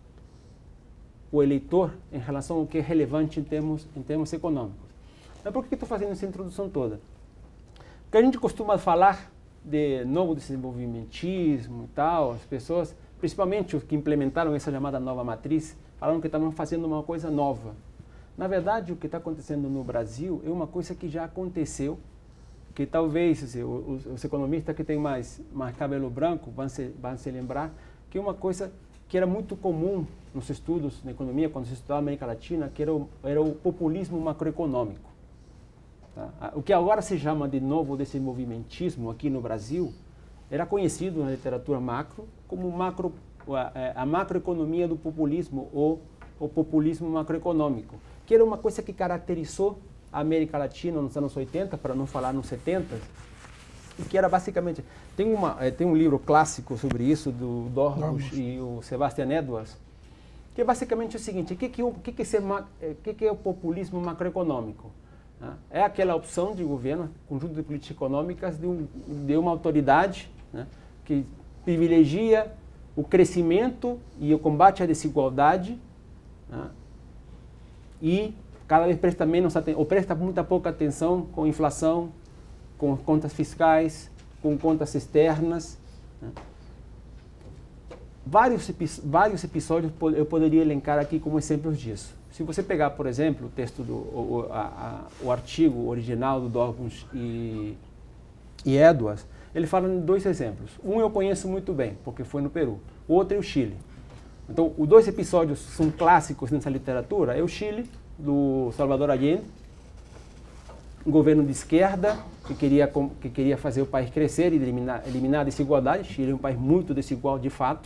o eleitor em relação ao que é relevante em termos econômicos. Mas por que estou fazendo essa introdução toda? Porque a gente costuma falar de novo desenvolvimentismo e tal, as pessoas, principalmente os que implementaram essa chamada nova matriz, falaram que estavam fazendo uma coisa nova. Na verdade, o que está acontecendo no Brasil é uma coisa que já aconteceu, que talvez os economistas que têm mais cabelo branco vão se lembrar, que é uma coisa que era muito comum nos estudos na economia, quando se estudava a América Latina, que era o populismo macroeconômico. Tá? O que agora se chama de novo desenvolvimentismo aqui no Brasil, era conhecido na literatura macro como a macroeconomia do populismo ou o populismo macroeconômico, que era uma coisa que caracterizou a América Latina nos anos 80, para não falar nos 70, e que era basicamente... Tem um livro clássico sobre isso, do Dorbush e o Sebastian Edwards, que é basicamente o seguinte: o que é o populismo macroeconômico? É aquela opção de governo, conjunto de políticas econômicas de uma autoridade, que privilegia o crescimento e o combate à desigualdade, e cada vez presta menos atenção, ou presta muita pouca atenção com inflação, com contas fiscais, com contas externas. Vários episódios eu poderia elencar aqui como exemplos disso. Se você pegar, por exemplo, o texto o artigo original do Dorbush e Edwards, ele fala em dois exemplos. Um eu conheço muito bem, porque foi no Peru. O outro é o Chile. Então, os dois episódios são clássicos nessa literatura. É o Chile, do Salvador Allende, um governo de esquerda que queria fazer o país crescer e eliminar a desigualdade. Chile é um país muito desigual de fato.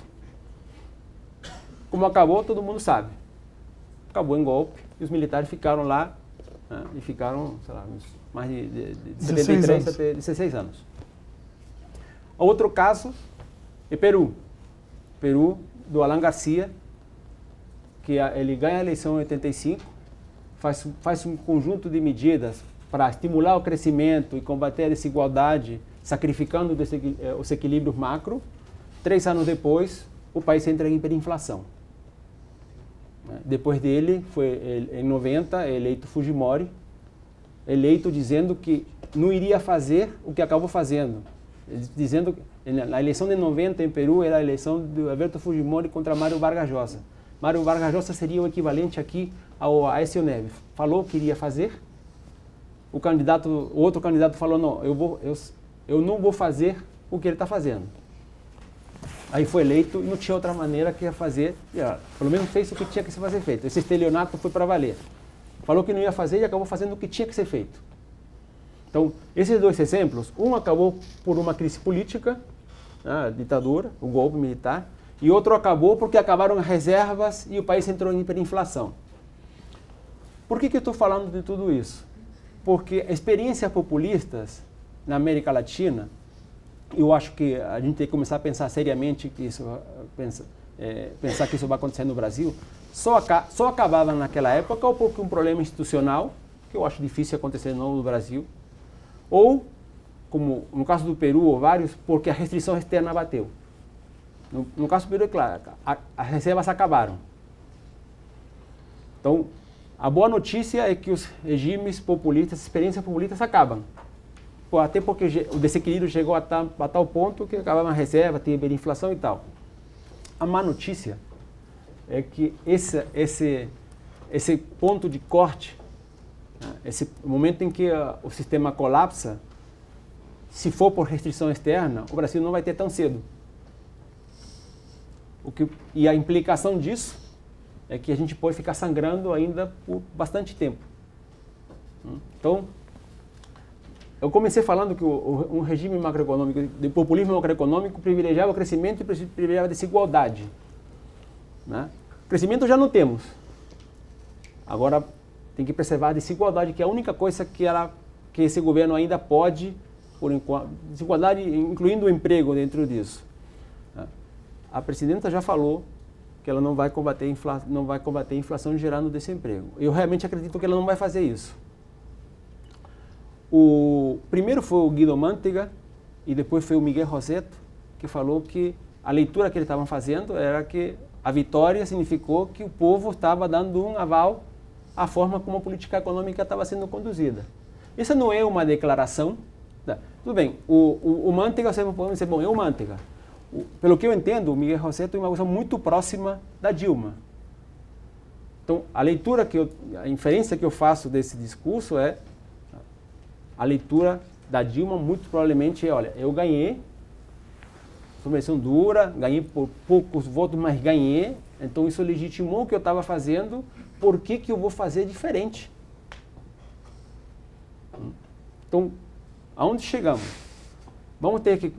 Como acabou, todo mundo sabe. Acabou em golpe e os militares ficaram lá, e ficaram, sei lá, mais de 73 até 16 anos. Outro caso é Peru. Peru, do Alan Garcia, que ele ganha a eleição em 85, faz um conjunto de medidas para estimular o crescimento e combater a desigualdade, sacrificando os equilíbrios macro. 3 anos depois, o país entra em hiperinflação. Depois dele, em 90, eleito Fujimori, eleito dizendo que não iria fazer o que acabou fazendo. Dizendo que a eleição de 90 em Peru era a eleição de Alberto Fujimori contra Mário Vargas Llosa. Mário Vargas Llosa seria o equivalente aqui ao Aécio Neves. Falou que iria fazer. O outro candidato falou: não, eu não vou fazer o que ele está fazendo. Aí foi eleito e não tinha outra maneira que ia fazer. Pelo menos fez o que tinha que ser feito. Esse estelionato foi para valer. Falou que não ia fazer e acabou fazendo o que tinha que ser feito. Então, esses dois exemplos, um acabou por uma crise política, a ditadura, o golpe militar, e outro acabou porque acabaram as reservas e o país entrou em hiperinflação. Por que eu estou falando de tudo isso? Porque experiências populistas na América Latina, eu acho que a gente tem que começar a pensar seriamente que pensar que isso vai acontecer no Brasil, só acabava naquela época ou porque um problema institucional, que eu acho difícil acontecer no Brasil, ou, como no caso do Peru ou vários, porque a restrição externa bateu. No caso do Peru, é claro, as reservas acabaram. Então, a boa notícia é que os regimes populistas, experiências populistas acabam. Até porque o desequilíbrio chegou a tal ponto que acabava a reserva, tinha hiperinflação e tal. A má notícia é que esse ponto de corte, esse momento em que o sistema colapsa, se for por restrição externa, o Brasil não vai ter tão cedo. E a implicação disso é que a gente pode ficar sangrando ainda por bastante tempo. Então, eu comecei falando que um regime macroeconômico, de populismo macroeconômico, privilegiava o crescimento e privilegiava a desigualdade. Né? Crescimento já não temos. Agora, tem que preservar a desigualdade, que é a única coisa que esse governo ainda pode, por enquanto, desigualdade incluindo o emprego dentro disso. A presidenta já falou que ela não vai combater a inflação gerando desemprego. Eu realmente acredito que ela não vai fazer isso. Primeiro foi o Guido Mantega e depois foi o Miguel Rossetto, que falou que a leitura que eles estavam fazendo era que a vitória significou que o povo estava dando um aval à forma como a política econômica estava sendo conduzida. Isso não é uma declaração. Tudo bem, o Mantega, você pode dizer, bom, é o Mantega. Pelo que eu entendo, o Miguel Rossetto é uma coisa muito próxima da Dilma. Então, a inferência que eu faço desse discurso é a leitura da Dilma, muito provavelmente é, olha, eu ganhei, sou uma eleição dura, ganhei por poucos votos, mas ganhei, então isso legitimou o que eu estava fazendo, por que eu vou fazer diferente? Então, aonde chegamos? Vamos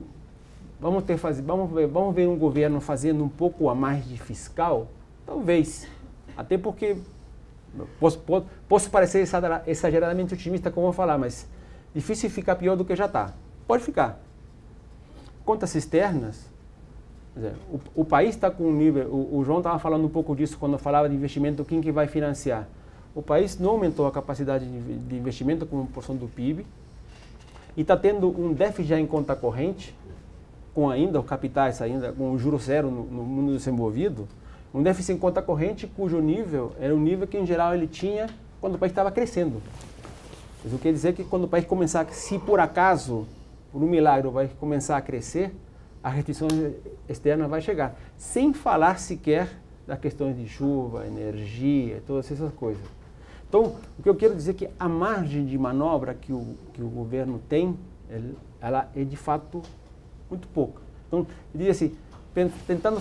ver um governo fazendo um pouco a mais de fiscal? Talvez. Até porque posso parecer exageradamente otimista, como eu vou falar, mas difícil ficar pior do que já está. Pode ficar. Contas externas, o país está com um nível, o João estava falando um pouco disso quando falava de investimento, quem que vai financiar. O país não aumentou a capacidade de investimento como porção do PIB e está tendo um déficit já em conta corrente, com ainda os capitais, com o juro zero no mundo desenvolvido, um déficit em conta corrente cujo nível era o nível que em geral ele tinha quando o país estava crescendo. Isso quer dizer que quando o país começar, se por acaso, por um milagre, vai começar a crescer, a restrição externa vai chegar. Sem falar sequer das questões de chuva, energia, todas essas coisas. Então, o que eu quero dizer é que a margem de manobra que o governo tem, ela é de fato muito pouca. Então, eu diria assim, tentando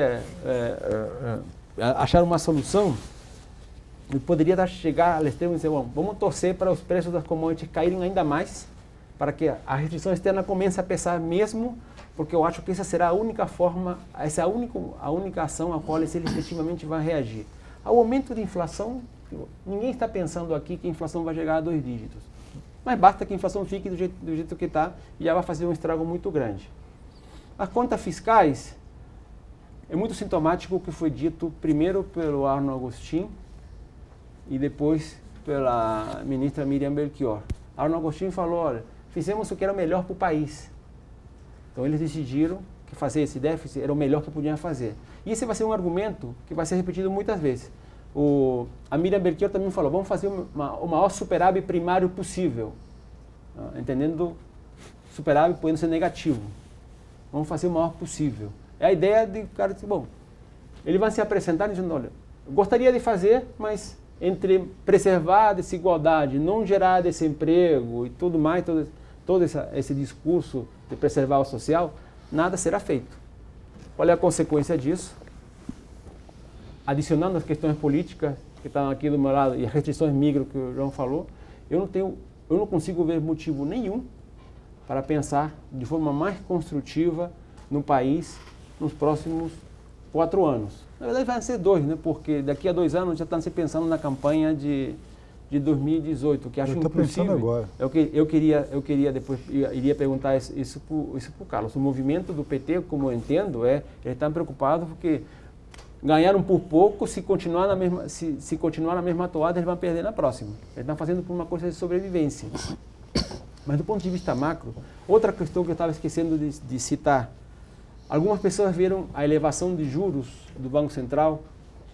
achar uma solução, eu poderia chegar ao extremo e dizer, bom, vamos torcer para os preços das commodities caírem ainda mais, para que a restrição externa comece a pesar mesmo, porque eu acho que essa será a única forma, essa é a única ação a qual ele efetivamente vai reagir. Ao aumento de inflação, ninguém está pensando aqui que a inflação vai chegar a 2 dígitos. Mas basta que a inflação fique do jeito que está e já vai fazer um estrago muito grande. As contas fiscais, é muito sintomático o que foi dito primeiro pelo Arno Agostinho e depois pela ministra Miriam Belchior. Arno Agostinho falou, olha, fizemos o que era o melhor para o país. Então eles decidiram que fazer esse déficit era o melhor que podiam fazer. E esse vai ser um argumento que vai ser repetido muitas vezes. A Miriam Belchior também falou, vamos fazer o maior superávit primário possível. Entendendo superávit podendo ser negativo. Vamos fazer o maior possível. É a ideia de o cara dizer, bom, ele vai se apresentar dizendo, olha, eu gostaria de fazer, mas entre preservar a desigualdade, não gerar desemprego e tudo mais, todo esse discurso de preservar o social, nada será feito. Qual é a consequência disso? Adicionando as questões políticas que estão aqui do meu lado e as restrições micro que o João falou, eu não consigo ver motivo nenhum para pensar de forma mais construtiva no país nos próximos 4 anos. Na verdade vai ser 2, né? Porque daqui a 2 anos já está se pensando na campanha de 2018, que acho impossível. Agora. Eu iria perguntar isso para o Carlos. O movimento do PT, como eu entendo, eles estão preocupados porque ganharam por pouco, se continuar na mesma toada, eles vão perder na próxima. Eles estão fazendo por uma coisa de sobrevivência. Mas do ponto de vista macro, outra questão que eu estava esquecendo de citar, algumas pessoas viram a elevação de juros do Banco Central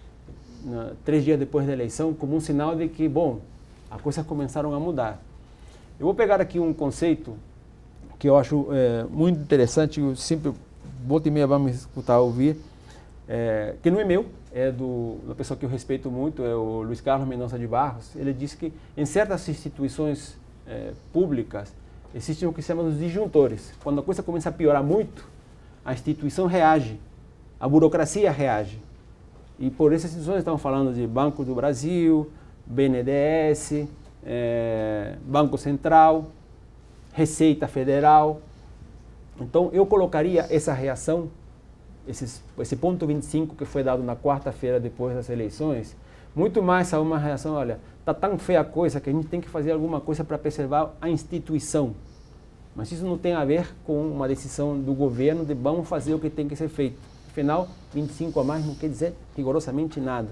3 dias depois da eleição como um sinal de que, bom, as coisas começaram a mudar. Eu vou pegar aqui um conceito que eu acho muito interessante, eu sempre, volta e meia vamos escutar, ouvir, que não é meu, é da pessoa que eu respeito muito, é o Luiz Carlos Mendonça de Barros. Ele disse que em certas instituições públicas existem o que se chama os disjuntores. Quando a coisa começa a piorar muito, a instituição reage, a burocracia reage. E por essas instituições estamos falando de Banco do Brasil, BNDES, Banco Central, Receita Federal. Então eu colocaria essa reação, esse ponto 25 que foi dado na quarta-feira depois das eleições, muito mais a uma reação, olha, está tão feia a coisa que a gente tem que fazer alguma coisa para preservar a instituição. Mas isso não tem a ver com uma decisão do governo de vamos fazer o que tem que ser feito. Afinal, 25 a mais não quer dizer rigorosamente nada.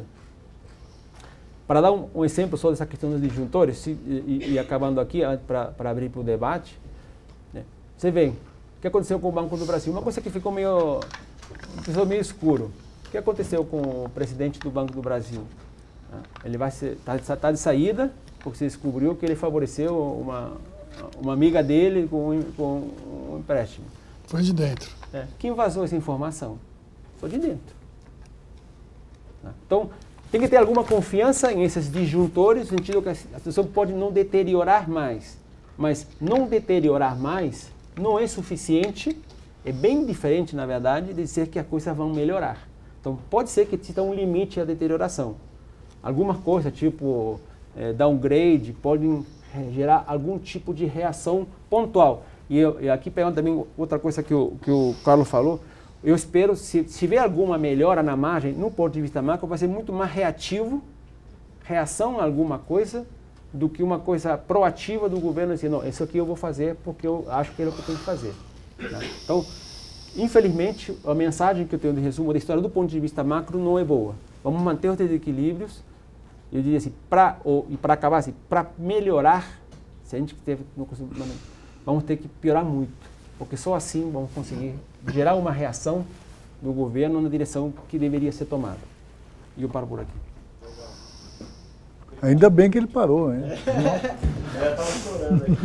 Para dar um exemplo só dessa questão dos disjuntores, e acabando aqui, para abrir para o debate, né, você vê o que aconteceu com o Banco do Brasil, uma coisa que ficou meio escuro. O que aconteceu com o presidente do Banco do Brasil? Ele está de saída, porque se descobriu que ele favoreceu uma amiga dele com um empréstimo. Foi de dentro. Quem vazou essa informação? Foi de dentro. Então, tem que ter alguma confiança em esses disjuntores, no sentido que a situação pode não deteriorar mais. Mas não deteriorar mais não é suficiente, é bem diferente, na verdade, de dizer que as coisas vão melhorar. Então, pode ser que exista um limite à deterioração. Algumas coisas, tipo downgrade, podem gerar algum tipo de reação pontual. E aqui pegando também outra coisa que o Carlos falou, eu espero, se tiver alguma melhora na margem, no ponto de vista macro, vai ser muito mais reativo, reação a alguma coisa, do que uma coisa proativa do governo, assim, não, isso aqui eu vou fazer porque eu acho que é o que eu tenho que fazer. Tá? Então, infelizmente, a mensagem que eu tenho de resumo da história do ponto de vista macro não é boa. Vamos manter os desequilíbrios, eu diria assim, para acabar assim, para melhorar, se a gente vamos ter que piorar muito, porque só assim vamos conseguir gerar uma reação do governo na direção que deveria ser tomada. E eu paro por aqui. Ainda bem que ele parou, hein? Eu estava chorando aqui.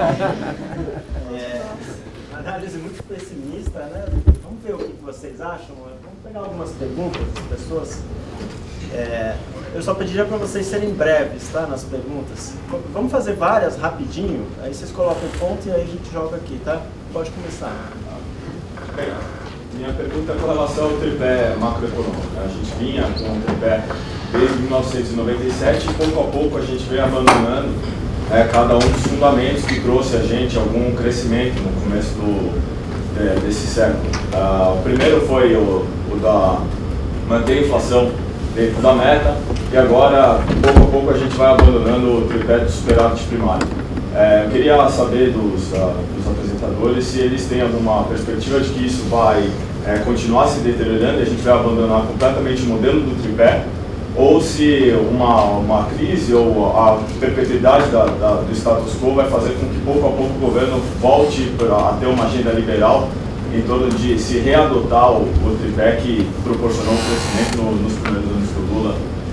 Análise muito pessimista, né? Vamos ver o que vocês acham. Vamos pegar algumas perguntas das pessoas. Eu só pediria para vocês serem breves, tá? Nas perguntas. Vamos fazer várias rapidinho, aí vocês colocam o ponto e aí a gente joga aqui, tá? Pode começar. Bem, minha pergunta é com relação ao tripé macroeconômico. A gente vinha com o tripé desde 1997 e pouco a pouco a gente veio abandonando cada um dos fundamentos que trouxe a gente algum crescimento no começo desse século. O primeiro foi o da manter a inflação dentro da meta e agora, pouco a pouco, a gente vai abandonando o tripé do superávit primário. Eu queria saber dos apresentadores se eles têm alguma perspectiva de que isso vai continuar se deteriorando e a gente vai abandonar completamente o modelo do tripé, ou se uma crise ou a perpetuidade do status quo vai fazer com que pouco a pouco o governo volte a ter uma agenda liberal em torno de se readotar o tripé que proporcionou um crescimento nos primeiros anos do Lula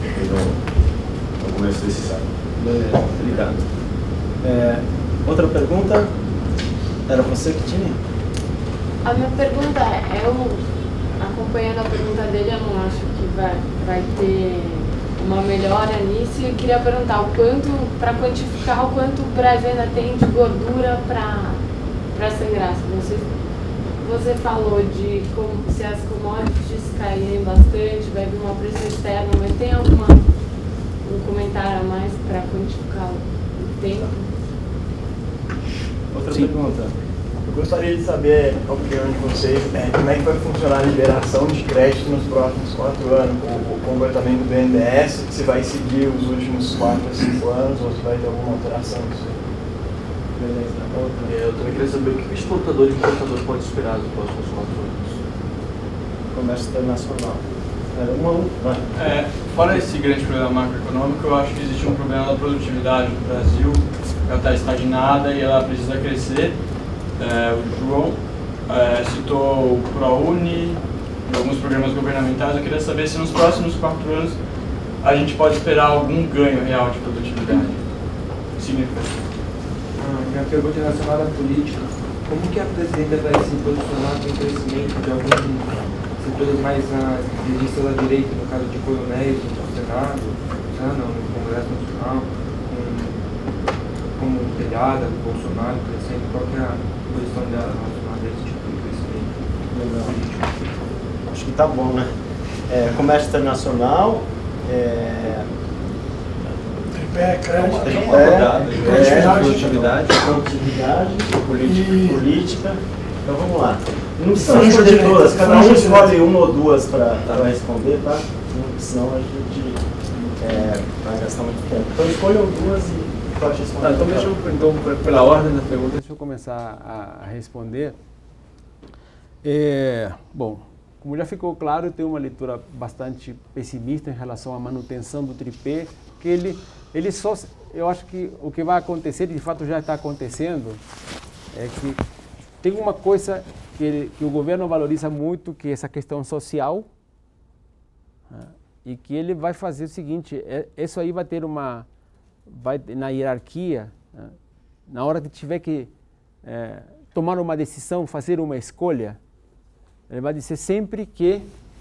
e no começo desse século. Beleza, obrigado. Outra pergunta? Era você que tinha? A minha pergunta acompanhando a pergunta dele, eu não acho que vai ter uma melhora nisso. E eu queria perguntar para quantificar o quanto o Brasil ainda tem de gordura para sangrar. Você falou de como, se as commodities caírem bastante, vai vir uma pressão externa, mas tem um comentário a mais para quantificar o tempo? Outra pergunta. Eu gostaria de saber a opinião de vocês, como é que vai funcionar a liberação de crédito nos próximos 4 anos, o comportamento do BNDES, se vai seguir os últimos 4 a 5 anos ou se vai ter alguma alteração disso aí. Beleza. Eu também queria saber o que o exportador e o importador pode esperar nos próximos 4 anos. Comércio internacional. Fora esse grande problema macroeconômico, eu acho que existe um problema da produtividade no Brasil. Ela está estagnada e ela precisa crescer. O João citou o ProUni e alguns programas governamentais. Eu queria saber se nos próximos 4 anos a gente pode esperar algum ganho real de produtividade significativo. Minha pergunta é relacionada à política. Como que a presidenta vai se posicionar com o crescimento de alguns setores mais dirigistas à direita, no caso de coronéis no Senado, no Congresso Nacional, com como pegada, Bolsonaro crescendo, qual que é a posição dela relacionada a esse tipo de crescimento político? Acho que tá bom, né? Comércio internacional, Tripé, crédito, produtividade, política. Então vamos lá. Não precisa responder todas, cada um escolhe uma ou duas para responder, tá? Senão a gente vai gastar muito tempo. Então escolham duas e pode responder. Então deixa eu, pela ordem da pergunta, deixa eu começar a responder. Bom, como já ficou claro, eu tenho uma leitura bastante pessimista em relação à manutenção do tripé, que ele só, eu acho que o que vai acontecer, de fato já está acontecendo, é que tem uma coisa que o governo valoriza muito, que é essa questão social, né? E que ele vai fazer o seguinte, isso aí vai ter na hierarquia, né? Na hora que tiver que tomar uma decisão, fazer uma escolha, ele vai dizer sempre que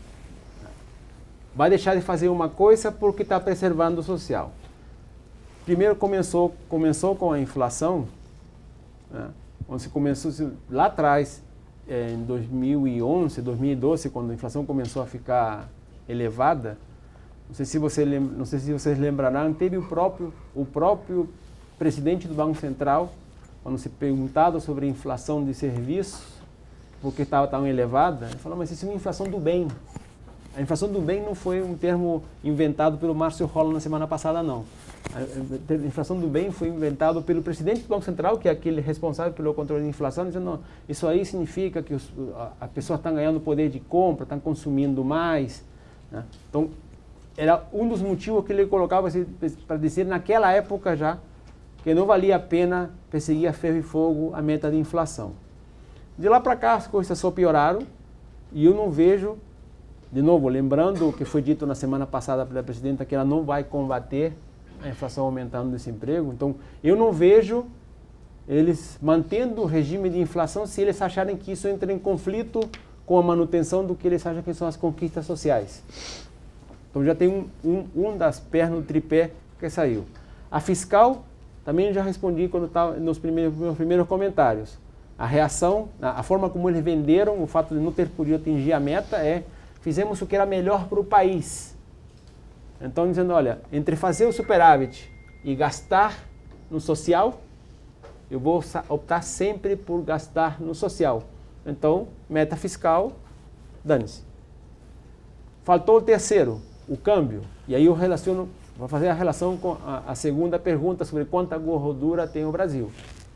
vai deixar de fazer uma coisa porque está preservando o social. Primeiro começou com a inflação, né? Onde se começou lá atrás, em 2011, 2012, quando a inflação começou a ficar elevada. Não sei se vocês lembrarão, teve o próprio presidente do Banco Central, quando se perguntado sobre a inflação de serviços, porque estava tão elevada, ele falou, mas isso é uma inflação do bem. A inflação do bem não foi um termo inventado pelo Márcio Rolla na semana passada, não. A inflação do bem foi inventado pelo presidente do Banco Central, que é aquele responsável pelo controle da inflação, dizendo, não, isso aí significa que a pessoa está ganhando poder de compra, está consumindo mais, né? Então, era um dos motivos que ele colocava para dizer naquela época já que não valia a pena perseguir a ferro e fogo a meta de inflação. De lá para cá as coisas só pioraram e eu não vejo, de novo, lembrando o que foi dito na semana passada pela presidenta, que ela não vai combater a inflação aumentando o desemprego. Então, eu não vejo eles mantendo o regime de inflação se eles acharem que isso entra em conflito com a manutenção do que eles acham que são as conquistas sociais. Então, já tem um das pernas do tripé que saiu. A fiscal, também já respondi quando estava nos meus primeiros comentários. A reação, a forma como eles venderam, o fato de não ter podido atingir a meta fizemos o que era melhor para o país. Então, dizendo, olha, entre fazer o superávit e gastar no social, eu vou optar sempre por gastar no social. Então, meta fiscal, dane-se. Faltou o terceiro, o câmbio. E aí eu vou fazer a relação com a segunda pergunta sobre quanta gordura tem o Brasil.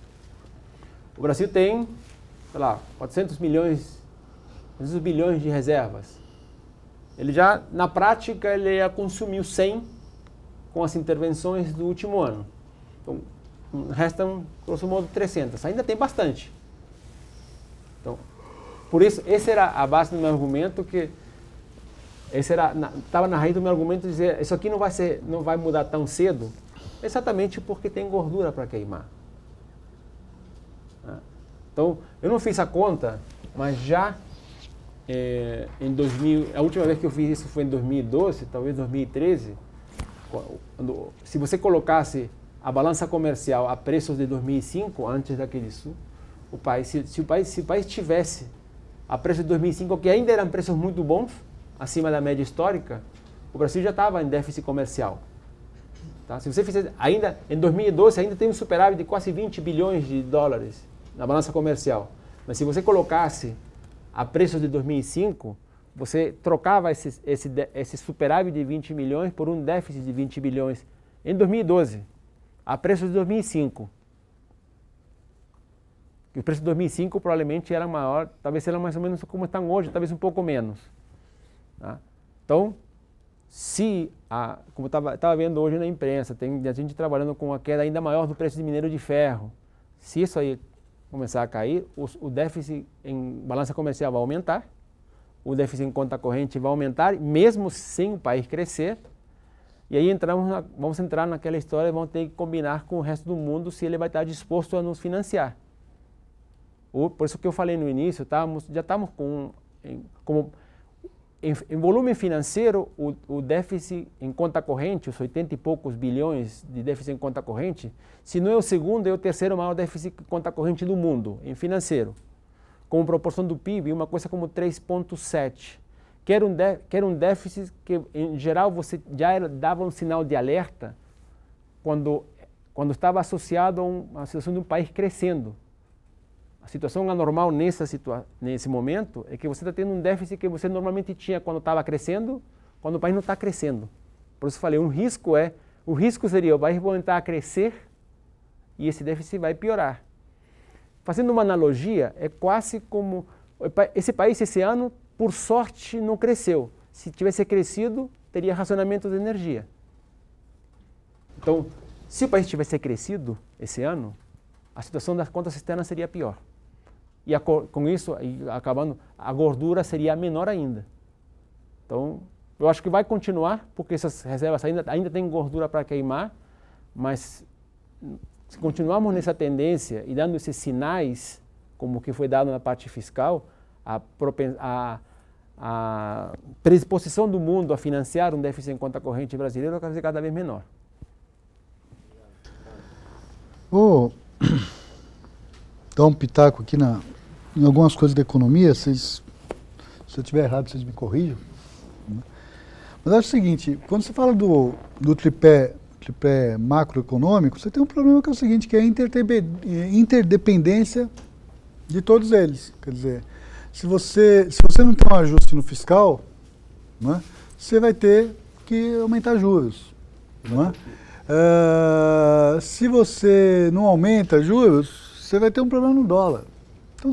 O Brasil tem, sei lá, 400 bilhões de reservas. Ele já, na prática, ele já consumiu 100 com as intervenções do último ano. Então, restam, grosso modo, 300. Ainda tem bastante. Então, por isso, essa era a base do meu argumento, que estava na raiz do meu argumento de dizer, isso aqui não vai mudar tão cedo, exatamente porque tem gordura para queimar. Então, eu não fiz a conta, mas já a última vez que eu fiz isso foi em 2012, talvez 2013, se você colocasse a balança comercial a preços de 2005, antes daquele se o país tivesse a preços de 2005, que ainda eram preços muito bons, acima da média histórica, o Brasil já estava em déficit comercial. Tá? Se você fizesse, ainda em 2012, ainda tem um superávit de quase 20 bilhões de dólares na balança comercial. Mas se você colocasse a preços de 2005, você trocava esse superávit de 20 milhões por um déficit de 20 bilhões em 2012, a preços de 2005. E o preço de 2005 provavelmente era maior, talvez era mais ou menos como estão hoje, talvez um pouco menos. Tá? Então, como estava vendo hoje na imprensa, tem a gente trabalhando com uma queda ainda maior do preço de minério de ferro. Se isso aí começar a cair, o déficit em balança comercial vai aumentar, o déficit em conta corrente vai aumentar, mesmo sem o país crescer, e aí vamos entrar naquela história e vamos ter que combinar com o resto do mundo se ele vai estar disposto a nos financiar. Por isso que eu falei no início, já estamos como em volume financeiro, o déficit em conta corrente, os 80 e poucos bilhões de déficit em conta corrente, se não é o segundo, é o terceiro maior déficit em conta corrente do mundo, em financeiro. Com proporção do PIB, uma coisa como 3,7. Que era um déficit que, em geral, você já dava um sinal de alerta quando estava associado a uma situação de um país crescendo. A situação anormal nesse momento é que você está tendo um déficit que você normalmente tinha quando estava crescendo, quando o país não está crescendo. Por isso eu falei, o risco seria o país voltar a crescer e esse déficit vai piorar. Fazendo uma analogia, é quase como esse país esse ano, por sorte, não cresceu. Se tivesse crescido, teria racionamento de energia. Então, se o país tivesse crescido esse ano, a situação das contas externas seria pior. E com isso, acabando, a gordura seria menor ainda. Então, eu acho que vai continuar, porque essas reservas ainda têm gordura para queimar, mas se continuarmos nessa tendência e dando esses sinais, como que foi dado na parte fiscal, a predisposição do mundo a financiar um déficit em conta corrente brasileiro vai ser cada vez menor. Vou dar um pitaco aqui em algumas coisas da economia, se eu estiver errado, vocês me corrijam. Mas acho o seguinte, quando você fala do tripé macroeconômico, você tem um problema que é o seguinte, que é a interdependência de todos eles. Quer dizer, se você não tem um ajuste no fiscal, não é, você vai ter que aumentar juros. Não é? Se você não aumenta juros, você vai ter um problema no dólar. Então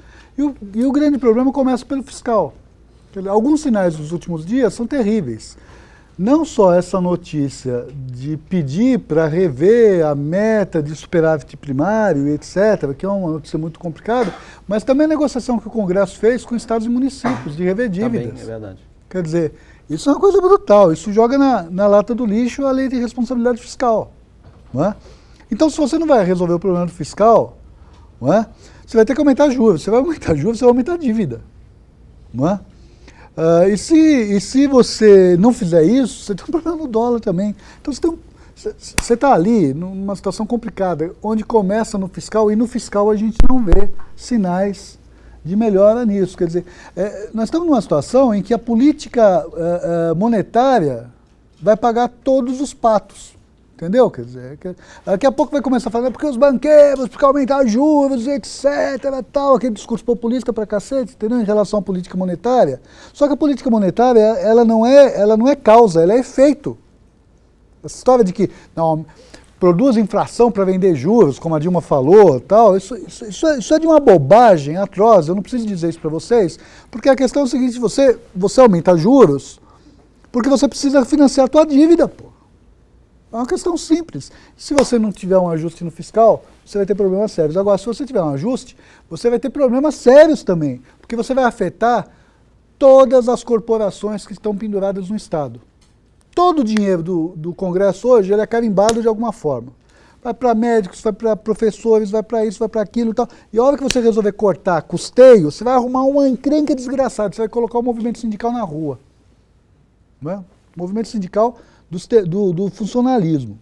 e o grande problema começa pelo fiscal. Alguns sinais dos últimos dias são terríveis. Não só essa notícia de pedir para rever a meta de superávit primário, etc., que é uma notícia muito complicada, mas também a negociação que o Congresso fez com estados e municípios de rever dívidas. Também, é verdade. Quer dizer, isso é uma coisa brutal, isso joga na lata do lixo a lei de responsabilidade fiscal. Não é? Então, se você não vai resolver o problema do fiscal, não é? Você vai ter que aumentar juros. Você vai aumentar juros, você vai aumentar a dívida. Não é? E se você não fizer isso, você tem um problema no dólar também. Então você está ali numa situação complicada, onde começa no fiscal, e no fiscal a gente não vê sinais de melhora nisso. Quer dizer, nós estamos numa situação em que a política monetária vai pagar todos os patos. Entendeu? Quer dizer, daqui a pouco vai começar a falar porque os banqueiros, porque aumentar juros, etc, tal, aquele discurso populista pra cacete, entendeu? Em relação à política monetária. Só que a política monetária, ela não é causa, ela é efeito. Essa história de que não, produz inflação para vender juros, como a Dilma falou, tal, isso é de uma bobagem atroz, eu não preciso dizer isso para vocês, porque a questão é o seguinte, você aumenta juros porque você precisa financiar a tua dívida, pô. É uma questão simples. Se você não tiver um ajuste no fiscal, você vai ter problemas sérios. Agora, se você tiver um ajuste, você vai ter problemas sérios também, porque você vai afetar todas as corporações que estão penduradas no Estado. Todo o dinheiro do Congresso hoje, ele é carimbado de alguma forma. Vai para médicos, vai para professores, vai para isso, vai para aquilo e tal. E a hora que você resolver cortar custeio, você vai arrumar uma encrenca desgraçada, você vai colocar o movimento sindical na rua. Não é? O movimento sindical do funcionalismo.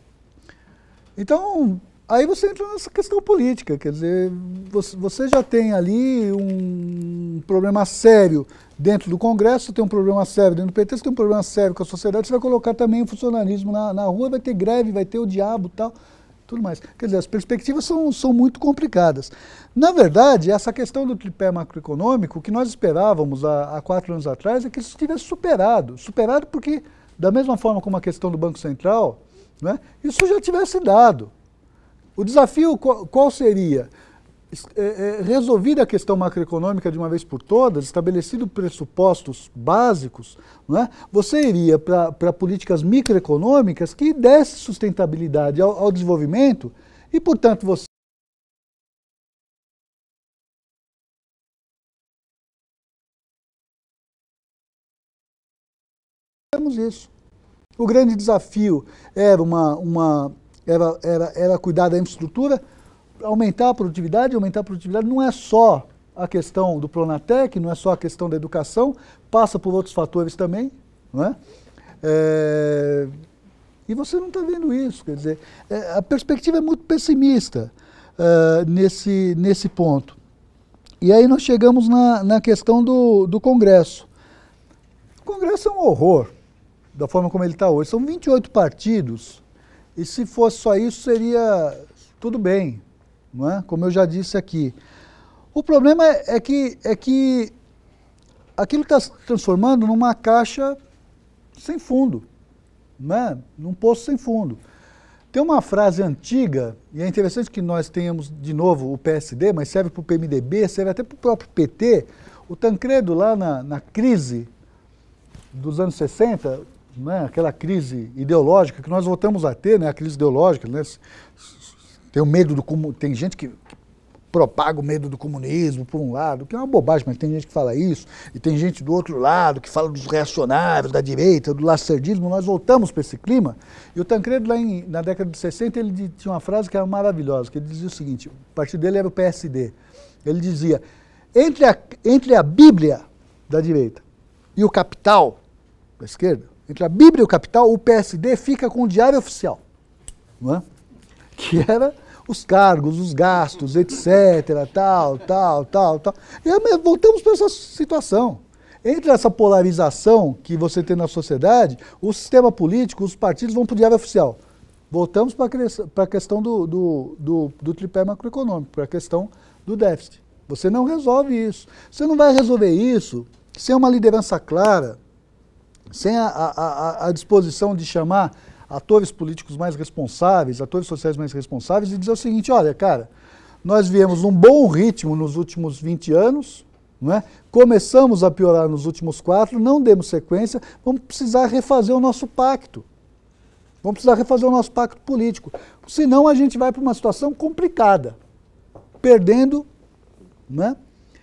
Então, aí você entra nessa questão política, quer dizer, você já tem ali um problema sério dentro do Congresso, você tem um problema sério dentro do PT, você tem um problema sério com a sociedade, você vai colocar também o funcionalismo na rua, vai ter greve, vai ter o diabo e tal, tudo mais. Quer dizer, as perspectivas são muito complicadas. Na verdade, essa questão do tripé macroeconômico, o que nós esperávamos há 4 anos atrás é que isso tivesse superado. Superado porque, da mesma forma como a questão do Banco Central, né, isso já tivesse dado. O desafio qual seria? Resolvida a questão macroeconômica de uma vez por todas, estabelecido pressupostos básicos, né, você iria para políticas microeconômicas que desse sustentabilidade ao desenvolvimento e, portanto, você isso. O grande desafio era cuidar da infraestrutura, aumentar a produtividade não é só a questão do Pronatec, não é só a questão da educação, passa por outros fatores também, não é? E você não está vendo isso, quer dizer, a perspectiva é muito pessimista nesse ponto. E aí nós chegamos na questão do Congresso. O Congresso é um horror, da forma como ele está hoje. São 28 partidos, e se fosse só isso seria tudo bem, não é? Como eu já disse aqui. O problema é que aquilo está se transformando numa caixa sem fundo, né? Num poço sem fundo. Tem uma frase antiga, e é interessante que nós tenhamos de novo o PSD, mas serve para o PMDB, serve até para o próprio PT. O Tancredo, lá na crise dos anos 60, né? Aquela crise ideológica que nós voltamos a ter, né? A crise ideológica, né? Tem o medo do comunismo, tem gente que propaga o medo do comunismo por um lado, que é uma bobagem, mas tem gente que fala isso, e tem gente do outro lado que fala dos reacionários, da direita, do lacerdismo. Nós voltamos para esse clima, e o Tancredo lá na década de 60, ele tinha uma frase que era maravilhosa, que ele dizia o seguinte, o partido dele era o PSD, ele dizia, entre a Bíblia da direita e o Capital da esquerda, entre a Bíblia e o Capital, o PSD fica com o diário oficial, não é? Que era os cargos, os gastos, etc, tal. E aí, voltamos para essa situação. Entre essa polarização que você tem na sociedade, o sistema político, os partidos vão para o diário oficial. Voltamos para a questão do tripé macroeconômico, para a questão do déficit. Você não resolve isso. Você não vai resolver isso sem uma liderança clara, sem a disposição de chamar atores políticos mais responsáveis, atores sociais mais responsáveis, e dizer o seguinte, olha, cara, nós viemos num bom ritmo nos últimos 20 anos, não é? Começamos a piorar nos últimos 4, não demos sequência, vamos precisar refazer o nosso pacto. Vamos precisar refazer o nosso pacto político. Senão a gente vai para uma situação complicada, perdendo, né?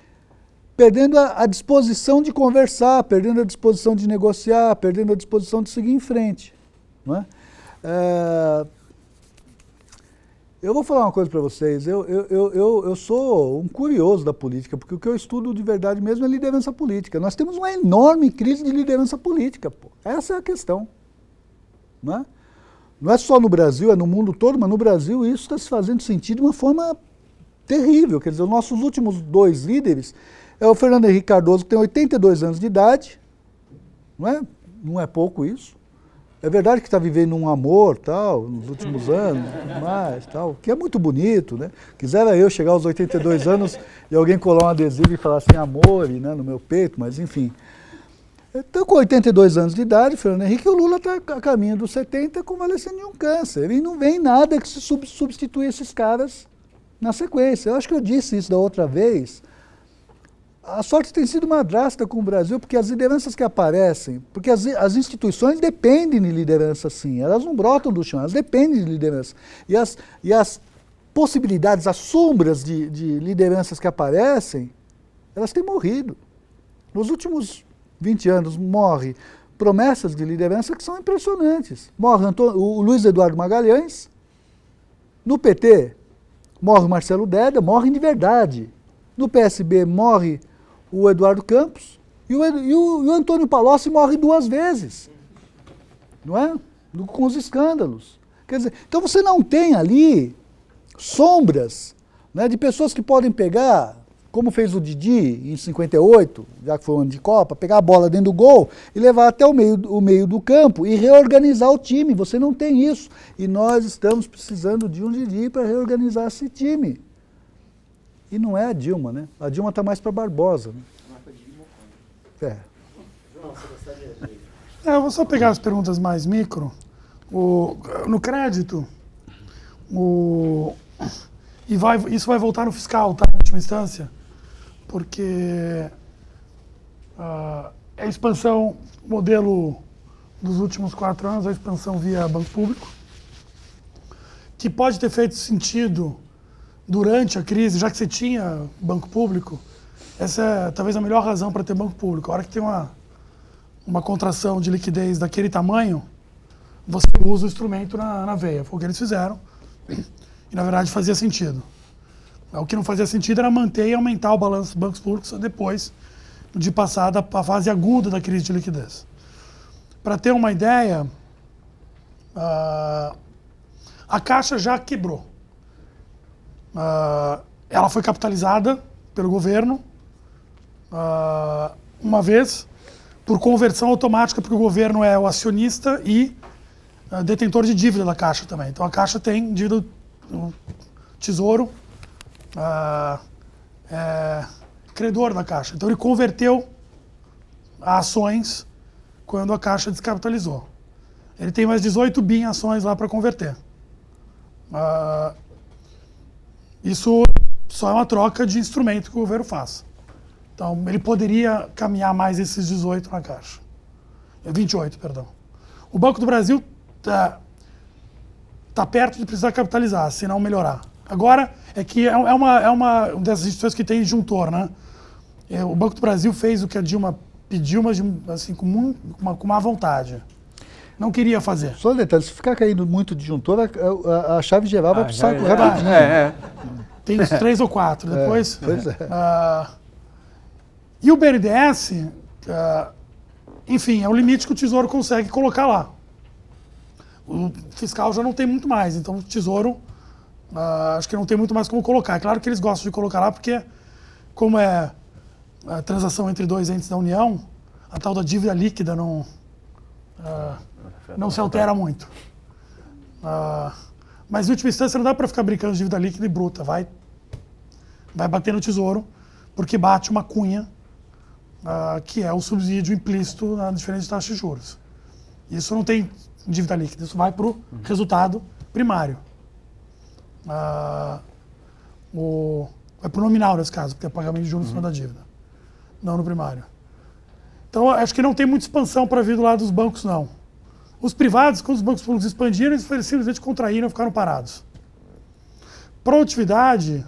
Perdendo a disposição de conversar, perdendo a disposição de negociar, perdendo a disposição de seguir em frente. Não é? Eu vou falar uma coisa para vocês, eu sou um curioso da política, porque o que eu estudo de verdade mesmo é liderança política. Nós temos uma enorme crise de liderança política, pô. Essa é a questão. Não é? Não é só no Brasil, é no mundo todo, mas no Brasil isso está se fazendo sentir de uma forma terrível. Quer dizer, os nossos últimos 2 líderes é o Fernando Henrique Cardoso, que tem 82 anos de idade, não é pouco isso. É verdade que está vivendo um amor, tal, nos últimos anos, mais, tal, que é muito bonito, né? Quisera eu chegar aos 82 anos e alguém colar um adesivo e falar assim, amor, né, no meu peito, mas enfim. Então, com 82 anos de idade, Fernando Henrique, o Lula está a caminho dos 70, convalescendo de um câncer. E não vem nada que se substituir esses caras na sequência. Eu acho que eu disse isso da outra vez. A sorte tem sido madrasta com o Brasil, porque as lideranças que aparecem, porque as instituições dependem de liderança, sim, elas não brotam do chão, elas dependem de liderança. E as possibilidades, as sombras de lideranças que aparecem, elas têm morrido. Nos últimos 20 anos morre promessas de liderança que são impressionantes. Morre o Luiz Eduardo Magalhães, no PT morre o Marcelo Deda, morrem de verdade. No PSB morre o Eduardo Campos e o Antônio Palocci morre 2 vezes, não é? Com os escândalos. Quer dizer, então você não tem ali sombras, né, de pessoas que podem pegar, como fez o Didi em 58, já que foi um ano de Copa, pegar a bola dentro do gol e levar até o meio do campo e reorganizar o time. Você não tem isso. E nós estamos precisando de um Didi para reorganizar esse time. E não é a Dilma, né? A Dilma está mais para Barbosa. Né? Eu vou só pegar as perguntas mais micro. No crédito, isso vai voltar no fiscal, tá? Em última instância, porque a expansão, modelo dos últimos 4 anos, a expansão via banco público, que pode ter feito sentido durante a crise, já que você tinha banco público. Essa é talvez a melhor razão para ter banco público. A hora que tem uma contração de liquidez daquele tamanho, você usa o instrumento na veia. Foi o que eles fizeram e, na verdade, fazia sentido. O que não fazia sentido era manter e aumentar o balanço dos bancos públicos depois de passar da fase aguda da crise de liquidez. Para ter uma ideia, a Caixa já quebrou. Ela foi capitalizada pelo governo uma vez por conversão automática, porque o governo é o acionista e detentor de dívida da Caixa também. Então a Caixa tem dívida do Tesouro, credor da Caixa. Então ele converteu a ações quando a Caixa descapitalizou. Ele tem mais 18 bi em ações lá para converter. Isso só é uma troca de instrumento que o governo faz. Então ele poderia caminhar mais esses 18 na Caixa. 28, perdão. O Banco do Brasil está perto de precisar capitalizar, se não melhorar. Agora, é que é uma dessas instituições que tem disjuntor, né? O Banco do Brasil fez o que a Dilma pediu, mas assim, com má vontade. Não queria fazer. Só um detalhe, se ficar caindo muito disjuntor, a chave geral vai para o saco rapidinho. Tem uns 3 ou 4, depois... Pois é. E o BNDES, enfim, é o limite que o Tesouro consegue colocar lá. O fiscal já não tem muito mais, então o Tesouro acho que não tem muito mais como colocar. É claro que eles gostam de colocar lá porque, como é a transação entre dois entes da União, a tal da dívida líquida não se altera muito. Mas, em última instância, não dá para ficar brincando de dívida líquida e bruta. Vai bater no Tesouro, porque bate uma cunha, que é o subsídio implícito na diferença de taxa de juros. Isso não tem dívida líquida, isso vai para o resultado primário. Vai para o nominal, nesse caso, porque é pagamento de juros em cima da dívida, não no primário. Então, acho que não tem muita expansão para vir do lado dos bancos, não. Os privados, quando os bancos públicos expandiram, eles simplesmente contraíram e ficaram parados. Produtividade,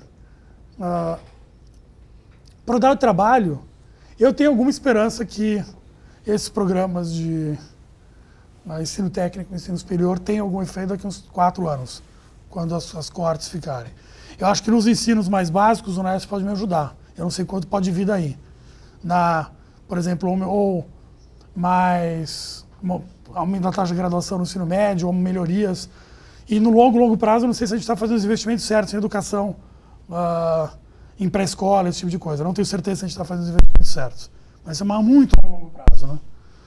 para dar trabalho, eu tenho alguma esperança que esses programas de ensino técnico e ensino superior tenham algum efeito daqui a uns 4 anos, quando as coortes ficarem. Eu acho que nos ensinos mais básicos o UNESP pode me ajudar. Eu não sei quanto pode vir daí. Por exemplo, ou mais aumento da taxa de graduação no ensino médio, ou melhorias. E no longo prazo, eu não sei se a gente está fazendo os investimentos certos em educação, em pré-escola, esse tipo de coisa. Eu não tenho certeza se a gente está fazendo os investimentos certos. Mas isso é muito a longo prazo, né?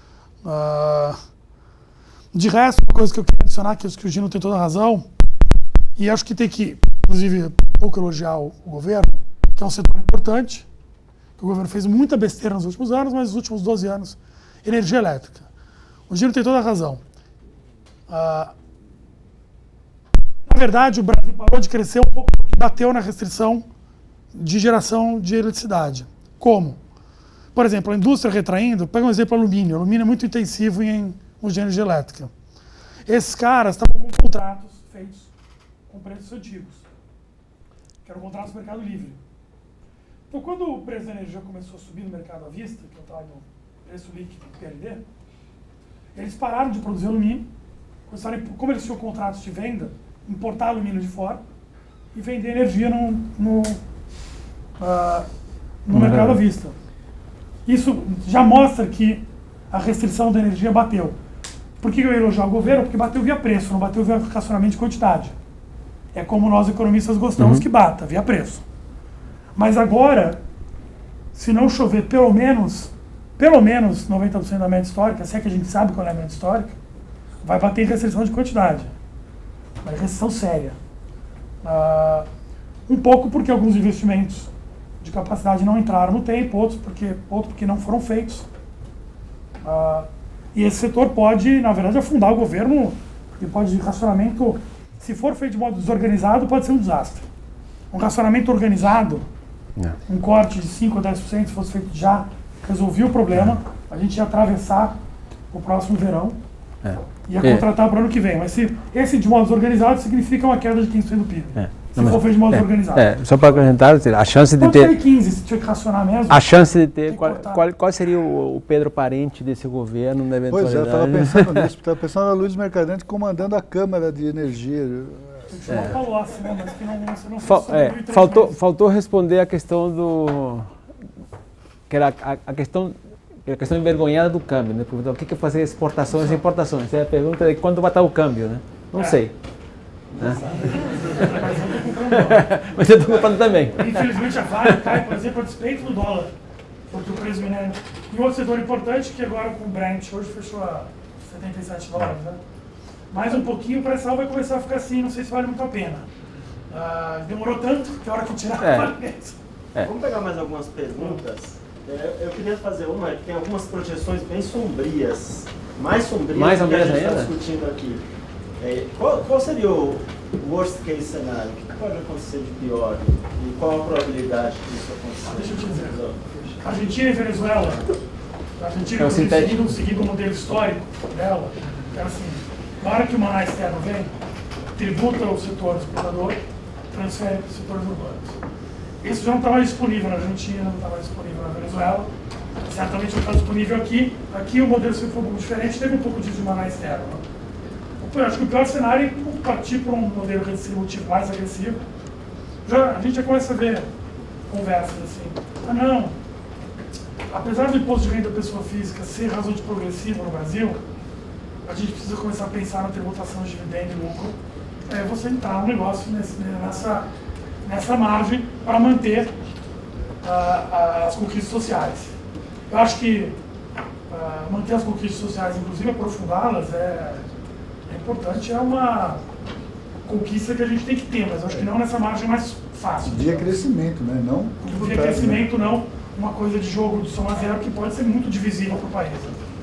De resto, uma coisa que eu queria adicionar, que o Gino tem toda a razão, e acho que tem que, inclusive, um pouco elogiar o governo, que é um setor importante, que o governo fez muita besteira nos últimos anos, mas nos últimos 12 anos, energia elétrica. O Gino tem toda a razão. Na verdade, o Brasil parou de crescer um pouco porque bateu na restrição de geração de eletricidade. Como? Por exemplo, a indústria retraindo, pega um exemplo alumínio. O alumínio é muito intensivo em uso de energia elétrica. Esses caras estavam com contratos feitos com preços antigos, que eram contratos do Mercado Livre. Então, quando o preço da energia começou a subir no mercado à vista, que eu estava no preço líquido do PLD, eles pararam de produzir alumínio, como eles tinham contratos de venda, importar alumínio de fora e vender energia no mercado à vista. Isso já mostra que a restrição da energia bateu. Por que eu ia elogiar o governo? Porque bateu via preço, não bateu via racionamento de quantidade. É como nós economistas gostamos que bata, via preço. Mas agora, se não chover pelo menos 90% da média histórica, se é que a gente sabe qual é a média histórica, vai bater em restrição de quantidade. Uma restrição séria. Um pouco porque alguns investimentos de capacidade não entraram no tempo, outros porque não foram feitos. E esse setor pode, na verdade, afundar o governo, porque pode racionamento, se for feito de modo desorganizado, pode ser um desastre. Um racionamento organizado, um corte de 5% a 10%, se fosse feito já, resolvia o problema, a gente ia atravessar o próximo verão, ia contratar para o ano que vem. Mas se esse de modo desorganizado significa uma queda de 15% do PIB. Se for feito de modo desorganizado. Só para acrescentar, a chance de ter... 15, se tiver que racionar mesmo... A chance de ter... Qual seria o Pedro Parente desse governo na eventualidade? Pois é, eu estava pensando nisso, estava pensando na Luiz Mercadante comandando a Câmara de Energia. Tinha uma Palocci, né? Mas que você não faltou responder a questão que era a questão envergonhada do câmbio, né? Perguntou o que é fazer exportações e importações. A pergunta é quando vai estar o câmbio, né? Não sei. Né? Mas eu estou comprando também. Infelizmente a Vale cai, por exemplo, a despeito do dólar, porque o preço do minério. E outro setor importante que agora com o Brent hoje fechou a $77, né? Mais um pouquinho o pré-sal vai começar a ficar assim, não sei se vale muito a pena. Demorou tanto que a hora que tirar Vamos pegar mais algumas perguntas. Eu queria fazer uma, que tem algumas projeções bem sombrias, mais sombrias do que a gente está discutindo aqui. Qual seria o worst case cenário? O que pode acontecer de pior? E qual a probabilidade disso acontecer? Deixa eu te dizer. Argentina e Venezuela. A Argentina seguindo o modelo histórico dela, era assim, na hora que o maná externo vem, tributa o setor exportador, transfere para os setores urbanos. Isso já não está mais disponível na Argentina, não está mais disponível na Venezuela, certamente não está disponível aqui. Aqui o modelo foi um pouco diferente, teve um pouco disso de maná externo. Eu acho que o pior cenário é partir para um modelo redistributivo mais agressivo. A gente já começa a ver conversas assim, não, apesar do imposto de renda da pessoa física ser razoavelmente progressivo no Brasil, a gente precisa começar a pensar na tributação de dividendo e lucro, você entrar no negócio nessa margem para manter as conquistas sociais. Eu acho que manter as conquistas sociais, inclusive aprofundá-las, é importante, é uma conquista que a gente tem que ter, mas eu acho que não nessa margem mais fácil. Via crescimento, né? Não via crescimento, não uma coisa de jogo de soma zero que pode ser muito divisível para o país.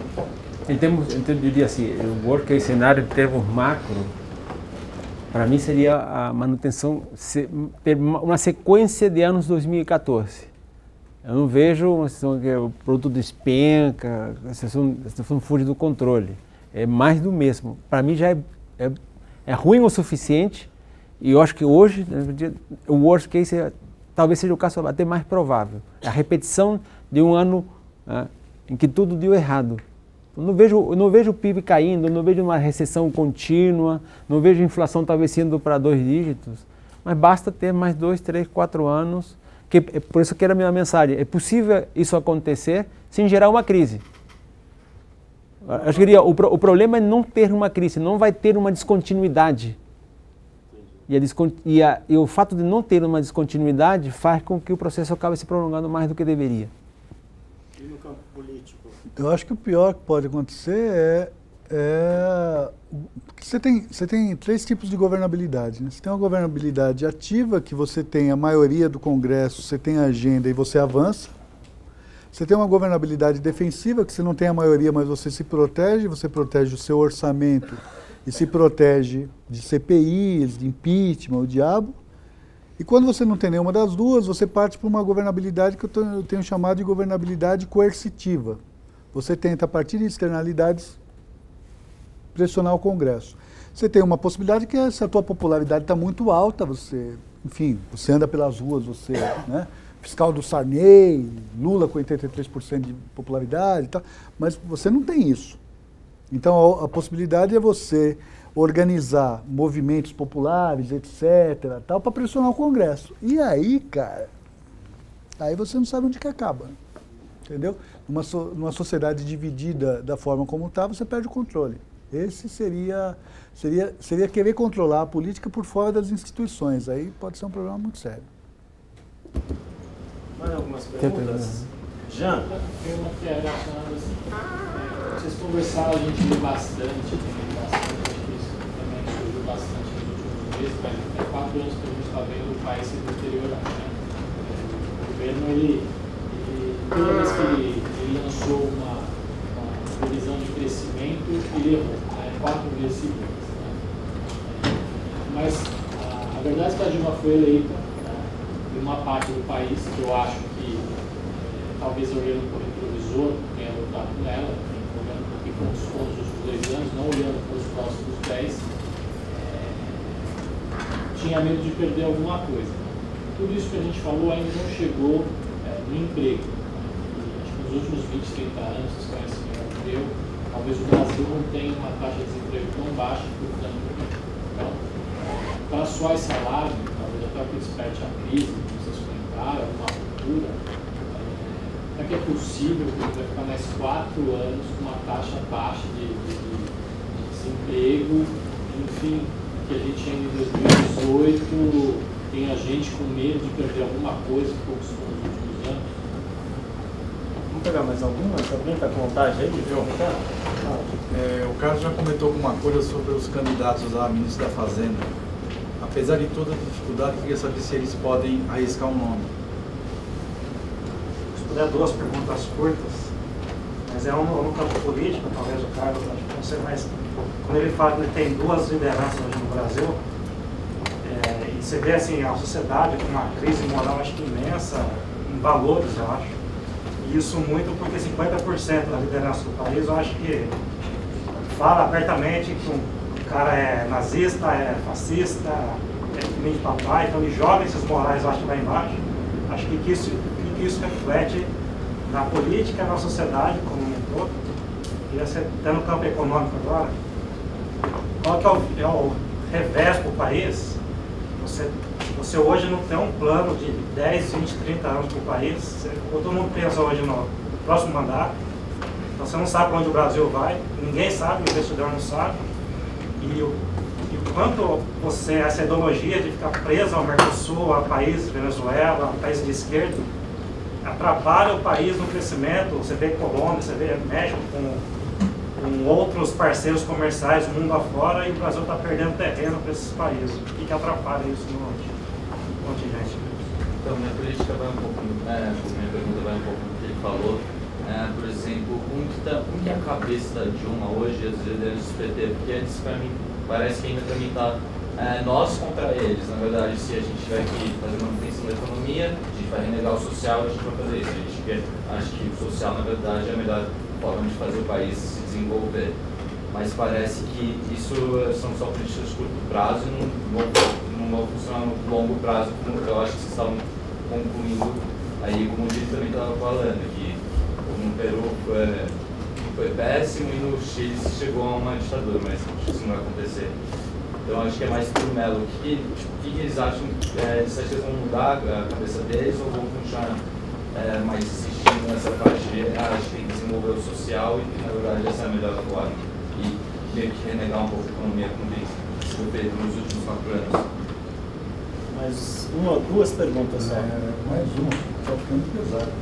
Eu diria assim, o worst case cenário em termos macro, para mim seria a manutenção, ter uma sequência de anos 2014. Eu não vejo uma situação que o produto despenca, a situação fuge do controle. É mais do mesmo. Para mim já é ruim o suficiente e eu acho que hoje o worst case talvez seja o caso até mais provável. É a repetição de um ano em que tudo deu errado. Eu não vejo o PIB caindo, não vejo uma recessão contínua, não vejo a inflação talvez indo para 2 dígitos, mas basta ter mais 2, 3, 4 anos, por isso que era a minha mensagem, é possível isso acontecer sem gerar uma crise. Acho que o problema é não ter uma crise, não vai ter uma descontinuidade. E o fato de não ter uma descontinuidade faz com que o processo acabe se prolongando mais do que deveria. E no campo político? Eu acho que o pior que pode acontecer você tem 3 tipos de governabilidade, né? Você tem uma governabilidade ativa, que você tem a maioria do Congresso, você tem a agenda e você avança. Você tem uma governabilidade defensiva, que você não tem a maioria, mas você protege o seu orçamento e se protege de CPIs, de impeachment, o diabo. E quando você não tem nenhuma das duas, você parte para uma governabilidade que eu tenho chamado de governabilidade coercitiva. Você tenta, a partir de externalidades, pressionar o Congresso. Você tem uma possibilidade que se a tua popularidade está muito alta, você anda pelas ruas, né? Fiscal do Sarney, Lula com 83% de popularidade e tal, mas você não tem isso. Então a possibilidade é você organizar movimentos populares, etc., tal, para pressionar o Congresso. E aí, cara, aí você não sabe onde que acaba. Entendeu? Numa sociedade dividida da forma como está, você perde o controle. Esse seria querer controlar a política por fora das instituições. Aí pode ser um problema muito sério. Mais algumas perguntas? Jean? Tem uma que é relacionada assim. Vocês conversaram, a gente viu bastante, acho que isso também surgiu bastante nos últimos meses, mas há 4 anos que a gente está vendo o país se deteriorando, né? O governo, toda vez que ele lançou uma previsão de crescimento, ele errou, né? 4 vezes seguidas. Né? Mas a verdade é que a Dilma foi eleita, em uma parte do país que eu acho que, talvez olhando por retrovisor, tenha lutado com ela, olhando por que conquistou nos últimos 2 anos, não olhando para os próximos 10, tinha medo de perder alguma coisa. Tudo isso que a gente falou ainda não chegou no emprego. E acho que nos últimos 20, 30 anos, vocês conhecem melhor, talvez o Brasil não tenha uma taxa de desemprego tão baixa por tanto tempo. Então, para suar esse alarme, talvez até que desperte a crise, que vocês comentaram, uma ruptura, será que é possível que ele vai ficar mais 4 anos com uma taxa baixa de desemprego, enfim, que a gente ainda em 2018 tem a gente com medo de perder alguma coisa que conquistou nos últimos anos? Vamos pegar mais algumas? Alguém está com vontade aí de perguntar? O Carlos já comentou alguma coisa sobre os candidatos a ministro da Fazenda. Apesar de toda a dificuldade, eu queria saber se eles podem arriscar um nome. Se puder, 2 perguntas curtas, mas é no campo político, talvez o Carlos não sei mais. Quando ele fala que ele tem 2 lideranças hoje no Brasil, e você vê assim, a sociedade com uma crise moral acho que imensa, em valores, eu acho. E isso muito porque 50% da liderança do país, eu acho que fala abertamente que o cara é nazista, é fascista, é filho de papai, então ele joga esses morais, eu acho, lá embaixo. Acho que isso reflete na política, na sociedade como um todo. E você está no campo econômico agora, qual que é o revés para o país? Você hoje não tem um plano de 10, 20, 30 anos para o país. Todo mundo pensa hoje no próximo mandato. Então você não sabe para onde o Brasil vai, ninguém sabe, o investidor não sabe. E o quanto essa ideologia de ficar preso ao Mercosul, a países, Venezuela, a países de esquerda, atrapalha o país no crescimento. Você vê Colômbia, você vê México com outros parceiros comerciais do mundo afora, e o Brasil está perdendo terreno para esses países. O que atrapalha isso no continente? Então, minha política vai um pouco, minha pergunta vai um pouco no que ele falou. Por exemplo, como que é a cabeça da Dilma hoje, as lideranças do PT? Porque antes, para mim, parece que ainda para mim está nós contra eles. Na verdade, se a gente tiver que fazer manutenção da economia, a gente vai renegar o social, a gente vai fazer isso. A gente acha que o social, na verdade, é a melhor forma de fazer o país se desenvolver. Mas parece que isso são só políticas de curto prazo e não vão funcionar no longo prazo, como eu acho que vocês estavam concluindo aí, como o Dito também estava falando, que no Peru foi péssimo e no Chile chegou a uma ditadura, mas acho que isso não vai acontecer. Então acho que é mais pro Melo. O que eles acham? Você acha que eles vão mudar a cabeça deles ou vão continuar mais insistindo nessa parte de acho que tem que desenvolver o social e na verdade essa é a melhor forma? E meio que renegar um pouco a economia como tem sido feito nos últimos 4 anos. Mais 1 ou 2 perguntas só. Mais uma, está ficando pesado.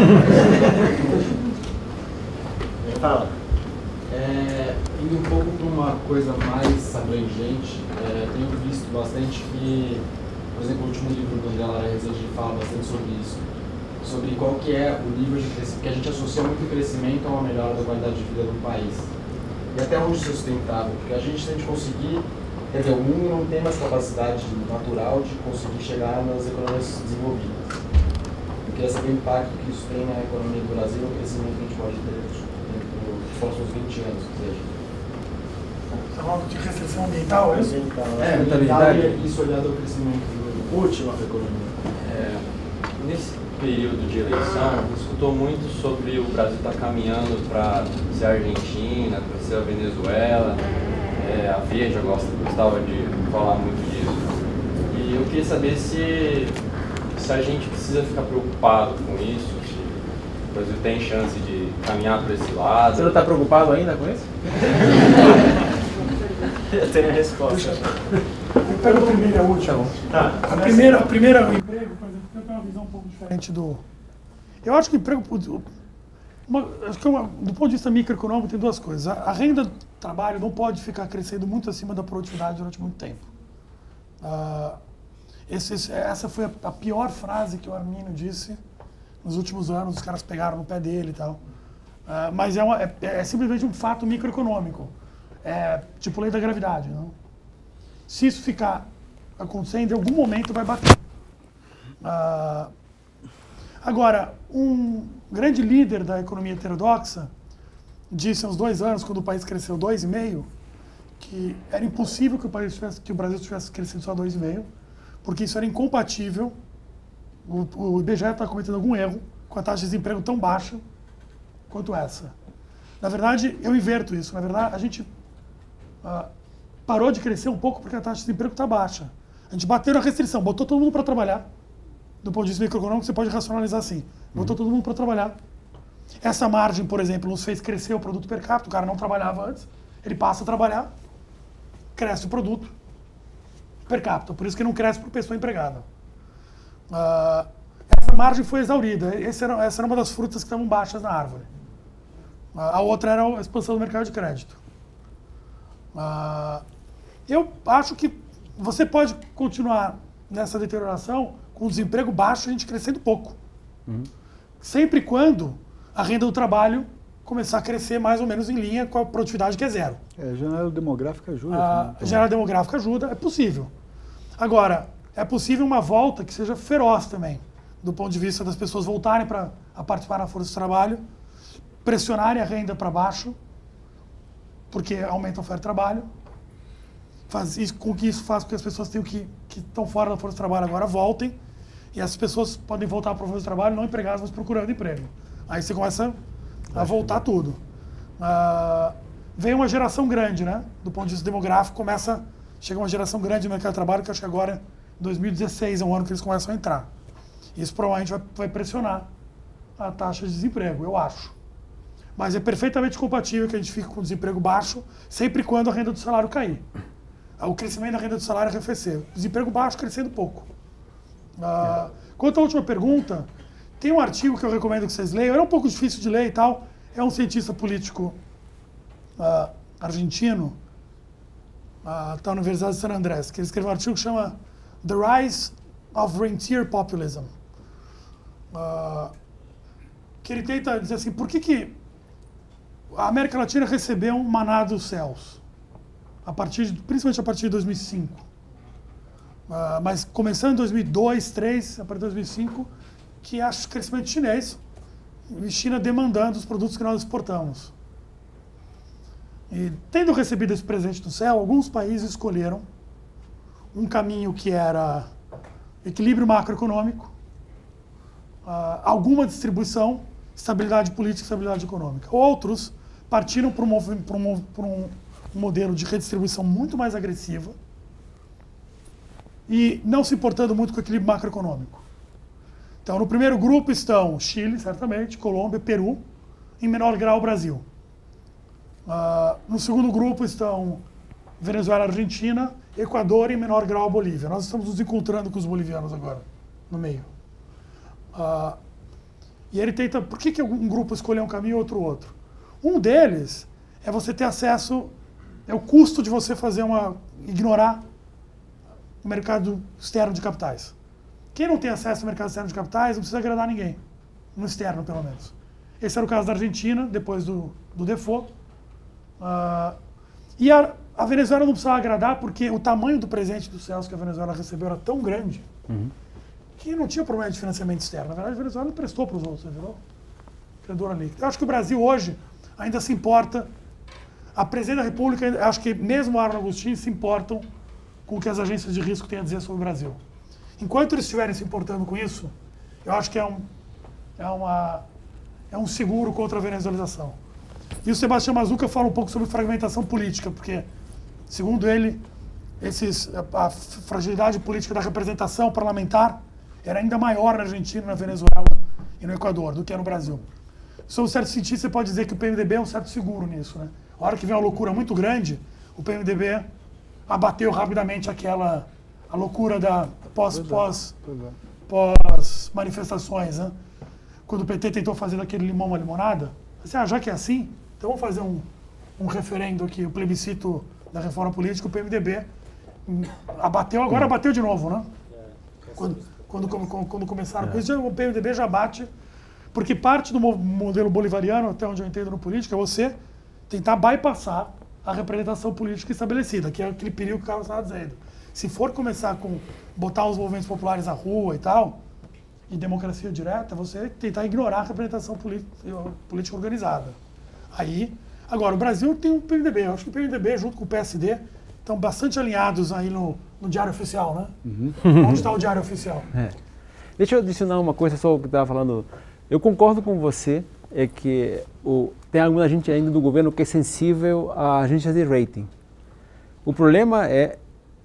Fala. Indo um pouco para uma coisa mais abrangente, tenho visto bastante que, por exemplo, o último livro do André Lara Rezende fala bastante sobre isso, sobre qual que é o nível de crescimento, que a gente associa muito o crescimento a uma melhora da qualidade de vida do país. E até onde isso é sustentável, porque a gente tem de conseguir, quer dizer, o mundo não tem mais capacidade natural de conseguir chegar nas economias desenvolvidas. Eu queria saber o impacto que isso tem na economia do Brasil e o crescimento que a gente pode ter nos próximos 20 anos, que seja. Você fala de restrição ambiental, é isso? Ambientalidade, isso olhado ao crescimento Última da economia. Nesse período de eleição, escutou muito sobre o Brasil estar caminhando para ser a Argentina, para ser a Venezuela. A Veja gostava de falar muito disso. E eu queria saber se a gente precisa ficar preocupado com isso, se o Brasil tem chance de caminhar para esse lado. Você não está preocupado ainda com isso? Eu tenho a resposta. Eu pego a primeira e a última. Tá. A primeira, o emprego, por exemplo, eu tenho uma visão um pouco diferente do... Eu acho que o emprego... do ponto de vista microeconômico, tem 2 coisas. A renda do trabalho não pode ficar crescendo muito acima da produtividade durante muito tempo. Essa foi a pior frase que o Arminio disse nos últimos anos, os caras pegaram no pé dele e tal. Mas é simplesmente um fato microeconômico. Tipo lei da gravidade. Não? Se isso ficar acontecendo, em algum momento vai bater. Agora, um grande líder da economia heterodoxa disse há uns 2 anos, quando o país cresceu 2,5%, que era impossível que o Brasil tivesse crescido só 2,5%, porque isso era incompatível. O IBGE está cometendo algum erro com a taxa de desemprego tão baixa quanto essa. Na verdade, eu inverto isso. Na verdade, a gente parou de crescer um pouco porque a taxa de desemprego está baixa. A gente bateu na restrição, botou todo mundo para trabalhar. Do ponto de vista microeconômico, você pode racionalizar assim. Botou todo mundo para trabalhar. Essa margem, por exemplo, nos fez crescer o produto per capita. O cara não trabalhava antes, ele passa a trabalhar, cresce o produto per capita. Por isso que não cresce por pessoa empregada. Essa margem foi exaurida. Essa era uma das frutas que estavam baixas na árvore. A outra era a expansão do mercado de crédito. Eu acho que você pode continuar nessa deterioração com o desemprego baixo e a gente crescendo pouco. Sempre quando a renda do trabalho começar a crescer mais ou menos em linha com a produtividade que é zero. A janela demográfica ajuda. A janela demográfica ajuda, é possível. Agora, é possível uma volta que seja feroz também, do ponto de vista das pessoas voltarem a participar na força de trabalho, pressionarem a renda para baixo, porque aumenta a oferta de trabalho, com que isso faz com que as pessoas que estão fora da força de trabalho agora voltem, e essas pessoas podem voltar para a força de trabalho não empregadas, mas procurando emprego. Aí você começa a voltar tudo. Vem uma geração grande, né? Do ponto de vista demográfico, chega uma geração grande no mercado de trabalho, que acho que agora, 2016, é um ano que eles começam a entrar. Isso provavelmente vai pressionar a taxa de desemprego, eu acho. Mas é perfeitamente compatível que a gente fique com desemprego baixo, sempre quando a renda do salário cair. O crescimento da renda do salário arrefecer. Desemprego baixo crescendo pouco. Quanto à última pergunta, tem um artigo que eu recomendo que vocês leiam. Era um pouco difícil de ler e tal. É um cientista político argentino, da Universidade de San Andrés, que ele escreveu um artigo que chama The Rise of Rentier Populism. Que ele tenta dizer assim, por que a América Latina recebeu um maná dos céus? Principalmente a partir de 2005. Mas começando em 2002, 2003, a partir de 2005, que é o crescimento chinês, e China demandando os produtos que nós exportamos. E tendo recebido esse presente do céu, alguns países escolheram um caminho que era equilíbrio macroeconômico, alguma distribuição, estabilidade política e estabilidade econômica. Outros partiram para um modelo de redistribuição muito mais agressiva e não se importando muito com o equilíbrio macroeconômico. Então, no primeiro grupo estão Chile, certamente, Colômbia, Peru, em menor grau, Brasil. No segundo grupo estão Venezuela, Argentina, Equador e em menor grau, Bolívia. Nós estamos nos encontrando com os bolivianos agora, no meio. E ele tenta, por que um grupo escolheu um caminho e outro? Um deles é você ter acesso, é o custo de você ignorar o mercado externo de capitais. Quem não tem acesso ao mercado externo de capitais não precisa agradar ninguém, no externo pelo menos. Esse era o caso da Argentina, depois do default. E a Venezuela não precisava agradar porque o tamanho do presente dos céus que a Venezuela recebeu era tão grande que não tinha problema de financiamento externo. Na verdade, a Venezuela prestou para os outros, você virou credor ali. Eu acho que o Brasil hoje ainda se importa, a presidente da República, acho que mesmo o Arno Agostinho se importam com o que as agências de risco têm a dizer sobre o Brasil. Enquanto eles estiverem se importando com isso, eu acho que é um seguro contra a venezuelização. E o Sebastião Mazuca fala um pouco sobre fragmentação política, porque, segundo ele, a fragilidade política da representação parlamentar era ainda maior na Argentina, na Venezuela e no Equador do que é no Brasil. Sob um certo sentido, você pode dizer que o PMDB é um certo seguro nisso, né? A hora que vem uma loucura muito grande, o PMDB abateu rapidamente a loucura da pós-manifestações, né? Quando o PT tentou fazer daquele limão uma limonada, assim, já que é assim, então vamos fazer um referendo aqui, o plebiscito da reforma política, o PMDB agora abateu de novo, né? Quando começaram com isso, o PMDB já bate, porque parte do modelo bolivariano, até onde eu entendo no político, é você tentar bypassar a representação política estabelecida, que é aquele perigo que o Carlos estava dizendo. Se for começar com botar os movimentos populares à rua e tal, e democracia direta, você tentar ignorar a representação política organizada. Agora, o Brasil tem um PMDB. Eu acho que o PMDB, junto com o PSD, estão bastante alinhados aí no Diário Oficial, né? Onde está o Diário Oficial? Deixa eu adicionar uma coisa só que eu estava falando. Eu concordo com você, é que tem alguma gente ainda do governo que é sensível a agências de rating. O problema é,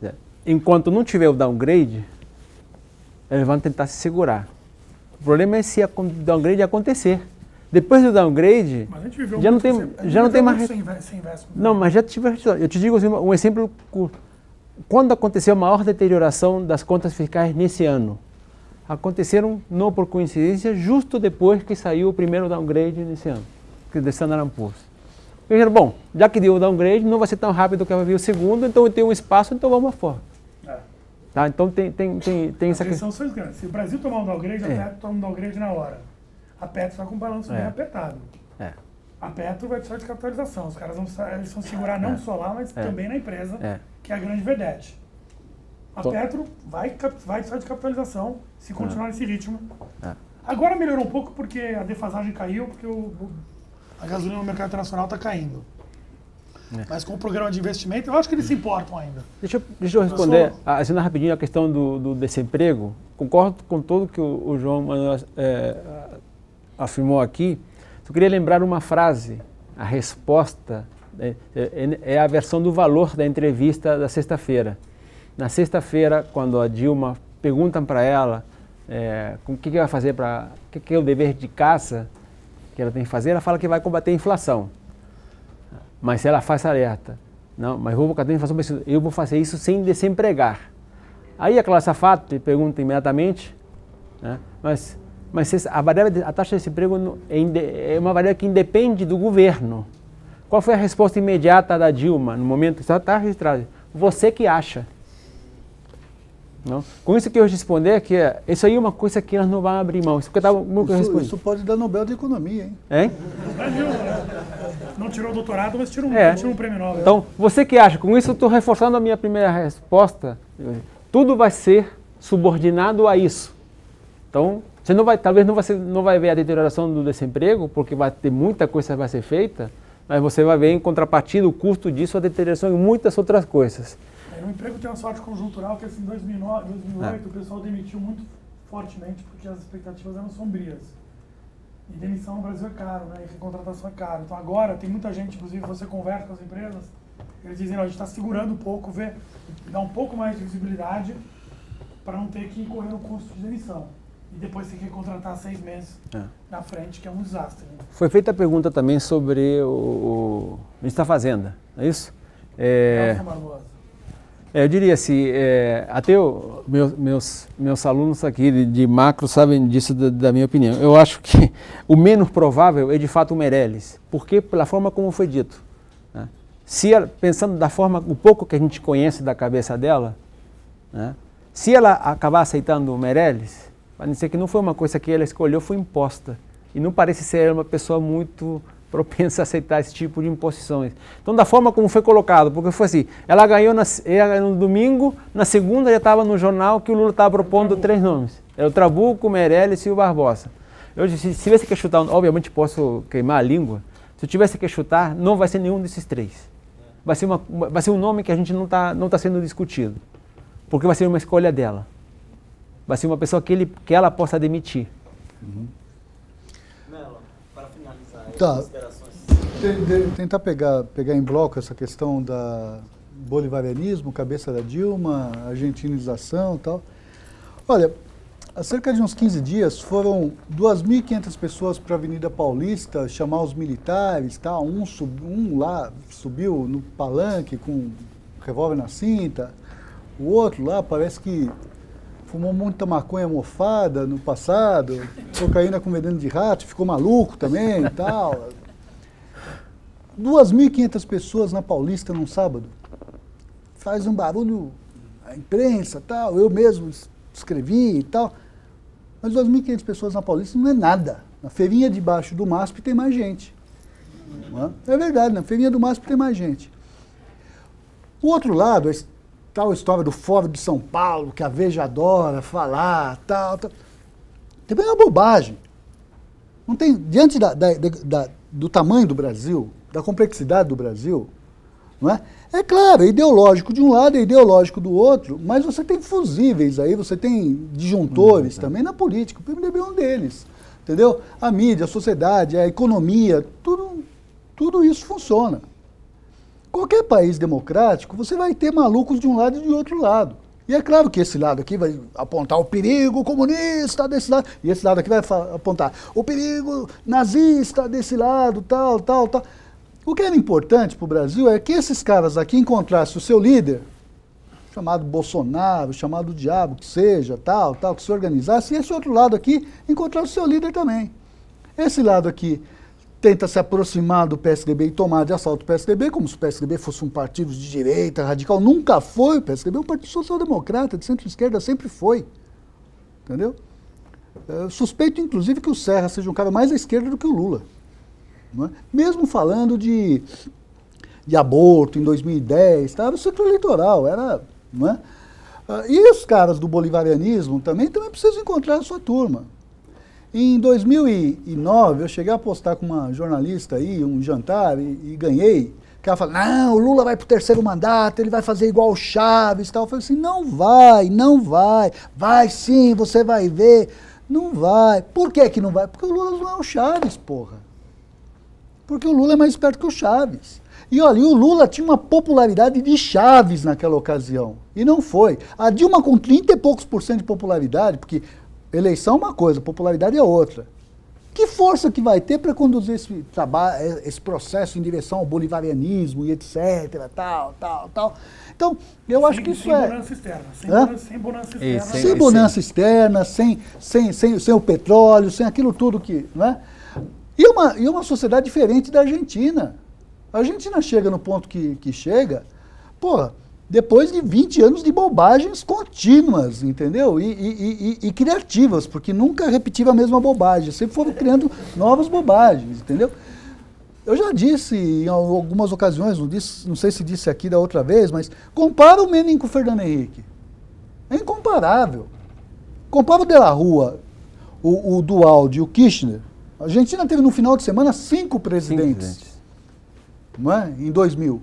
enquanto não tiver o downgrade, eles vão tentar se segurar. O problema é se o downgrade acontecer. Depois do downgrade, já não tem mais... Não, mas já tive... Eu te digo assim, um exemplo curto. Quando aconteceu a maior deterioração das contas fiscais nesse ano? Aconteceram, não por coincidência, justo depois que saiu o primeiro downgrade nesse ano, que é Standard & Poor's. Dijeram, bom, já que deu o downgrade, não vai ser tão rápido que vai vir o segundo, então eu tenho um espaço, então vamos fora. Tá? Então tem essa questão. Se o Brasil tomar um downgrade, a Petro toma um downgrade na hora. A Petro está com um balanço bem apertado. A Petro vai precisar de capitalização. Os caras vão segurar não só lá, mas também na empresa, que é a grande vedete. A Petro vai precisar de capitalização se continuar nesse ritmo. Agora melhorou um pouco porque a defasagem caiu, porque a gasolina no mercado internacional está caindo. Mas com o programa de investimento, eu acho que eles se importam ainda. Deixa eu responder, assim, rapidinho, a questão do desemprego. Concordo com tudo que o João afirmou aqui. Eu queria lembrar uma frase, a resposta, é a versão do valor da entrevista da sexta-feira. Na sexta-feira, quando a Dilma perguntam para ela o que vai fazer, o que é o dever de casa que ela tem que fazer, ela fala que vai combater a inflação. Mas ela faz alerta. Não, mas vou combater a inflação, eu vou fazer isso sem desempregar. Aí a Cláudia Safato pergunta imediatamente, né, mas a taxa de desemprego é uma variável que independe do governo. Qual foi a resposta imediata da Dilma no momento que está registrado? Você que acha. Não? Com isso que eu responder que isso aí é uma coisa que nós não vamos abrir mão. Isso pode dar Nobel de Economia, hein? Hein? Não tirou o doutorado, mas tirou um prêmio Nobel. Então, você que acha, com isso eu estou reforçando a minha primeira resposta, tudo vai ser subordinado a isso. Então, você talvez não vai ver a deterioração do desemprego, porque vai ter muita coisa que vai ser feita, mas você vai ver em contrapartida o custo disso, a deterioração em muitas outras coisas. O emprego tem uma sorte conjuntural que, assim, em 2009, 2008, o pessoal demitiu muito fortemente porque as expectativas eram sombrias. E demissão no Brasil é caro, né? E recontratação é caro. Então agora tem muita gente, inclusive você conversa com as empresas, eles dizem, a gente está segurando um pouco, dá um pouco mais de visibilidade para não ter que incorrer no custo de demissão. E depois tem que contratar 6 meses na frente, que é um desastre. Né? Foi feita a pergunta também sobre o ministro da Fazenda, não é isso? Eu diria assim, até meus alunos aqui de macro sabem disso da minha opinião. Eu acho que o menos provável é de fato o Meirelles, porque pela forma como foi dito. Né? Pensando da forma, o pouco que a gente conhece da cabeça dela, né? Se ela acabar aceitando o Meirelles, vai dizer que não foi uma coisa que ela escolheu, foi imposta. E não parece ser uma pessoa muito propensa a aceitar esse tipo de imposições. Então, da forma como foi colocado, porque foi assim, ela ganhou no domingo, na segunda já estava no jornal que o Lula estava propondo 3 nomes. Era o Trabuco, o Meirelles e o Barbosa. Eu disse, se tivesse que chutar, obviamente posso queimar a língua, se eu tivesse que chutar, não vai ser nenhum desses 3. Vai ser um nome que a gente não tá sendo discutido, porque vai ser uma escolha dela. Vai ser uma pessoa que ela possa demitir. Mello, para finalizar, considerações. Tentar pegar em bloco essa questão da bolivarianismo, cabeça da Dilma, argentinização e tal. Olha, há cerca de uns 15 dias foram 2.500 pessoas para a Avenida Paulista chamar os militares, tal. Um lá subiu no palanque com revólver na cinta, o outro lá parece que fumou muita maconha mofada no passado, cocaína com veneno de rato, ficou maluco também e tal. 2.500 pessoas na Paulista num sábado. Faz um barulho, a imprensa e tal, eu mesmo escrevi e tal. Mas 2.500 pessoas na Paulista não é nada. Na feirinha debaixo do MASP tem mais gente. É verdade, na feirinha do MASP tem mais gente. O outro lado, tal história do Fórum de São Paulo, que a Veja adora falar, tal. Também é uma bobagem. Não tem, diante do tamanho do Brasil, da complexidade do Brasil, não é? É claro, é ideológico de um lado, é ideológico do outro, mas você tem fusíveis aí, você tem disjuntores também na política, o PMDB é um deles, entendeu? A mídia, a sociedade, a economia, tudo isso funciona. Qualquer país democrático, você vai ter malucos de um lado e de outro lado. E é claro que esse lado aqui vai apontar o perigo comunista desse lado, e esse lado aqui vai apontar o perigo nazista desse lado, tal, tal, tal. O que era importante para o Brasil é que esses caras aqui encontrassem o seu líder, chamado Bolsonaro, chamado diabo, que seja, tal, tal, que se organizasse, e esse outro lado aqui encontrasse o seu líder também. Esse lado aqui tenta se aproximar do PSDB e tomar de assalto o PSDB, como se o PSDB fosse um partido de direita, radical. Nunca foi. O PSDB é um partido social-democrata, de centro-esquerda, sempre foi. Entendeu? Eu suspeito, inclusive, que o Serra seja um cara mais à esquerda do que o Lula. Não é? Mesmo falando de aborto em 2010, estava no ciclo eleitoral, era... Não é? E os caras do bolivarianismo também precisam encontrar a sua turma. Em 2009, eu cheguei a apostar com uma jornalista aí, um jantar, e ganhei. Que ela falou, não, o Lula vai pro 3º mandato, ele vai fazer igual o Chaves, tal. Eu falei assim, não vai, não vai. Vai sim, você vai ver. Não vai. Por que que não vai? Porque o Lula não é o Chaves, porra. Porque o Lula é mais esperto que o Chaves. E olha, o Lula tinha uma popularidade de Chaves naquela ocasião. E não foi. A Dilma com 30 e poucos % de popularidade, porque... eleição é uma coisa, popularidade é outra. Que força que vai ter para conduzir esse trabalho, esse processo em direção ao bolivarianismo e etc, tal, tal, tal. Então, eu acho que isso é... Sem bonança externa. Sem bonança externa, sem o petróleo, sem aquilo tudo que... Não é? E uma sociedade diferente da Argentina. A Argentina chega no ponto que chega, porra, depois de 20 anos de bobagens contínuas, entendeu? E criativas, porque nunca repetia a mesma bobagem, sempre foram criando novas bobagens, entendeu? Eu já disse em algumas ocasiões, não sei se disse aqui da outra vez, mas compara o Menem com o Fernando Henrique. É incomparável. Compara o De La Rua, o Duhalde e o Kirchner. A Argentina teve no final de semana 5 presidentes. Não é? Em 2000.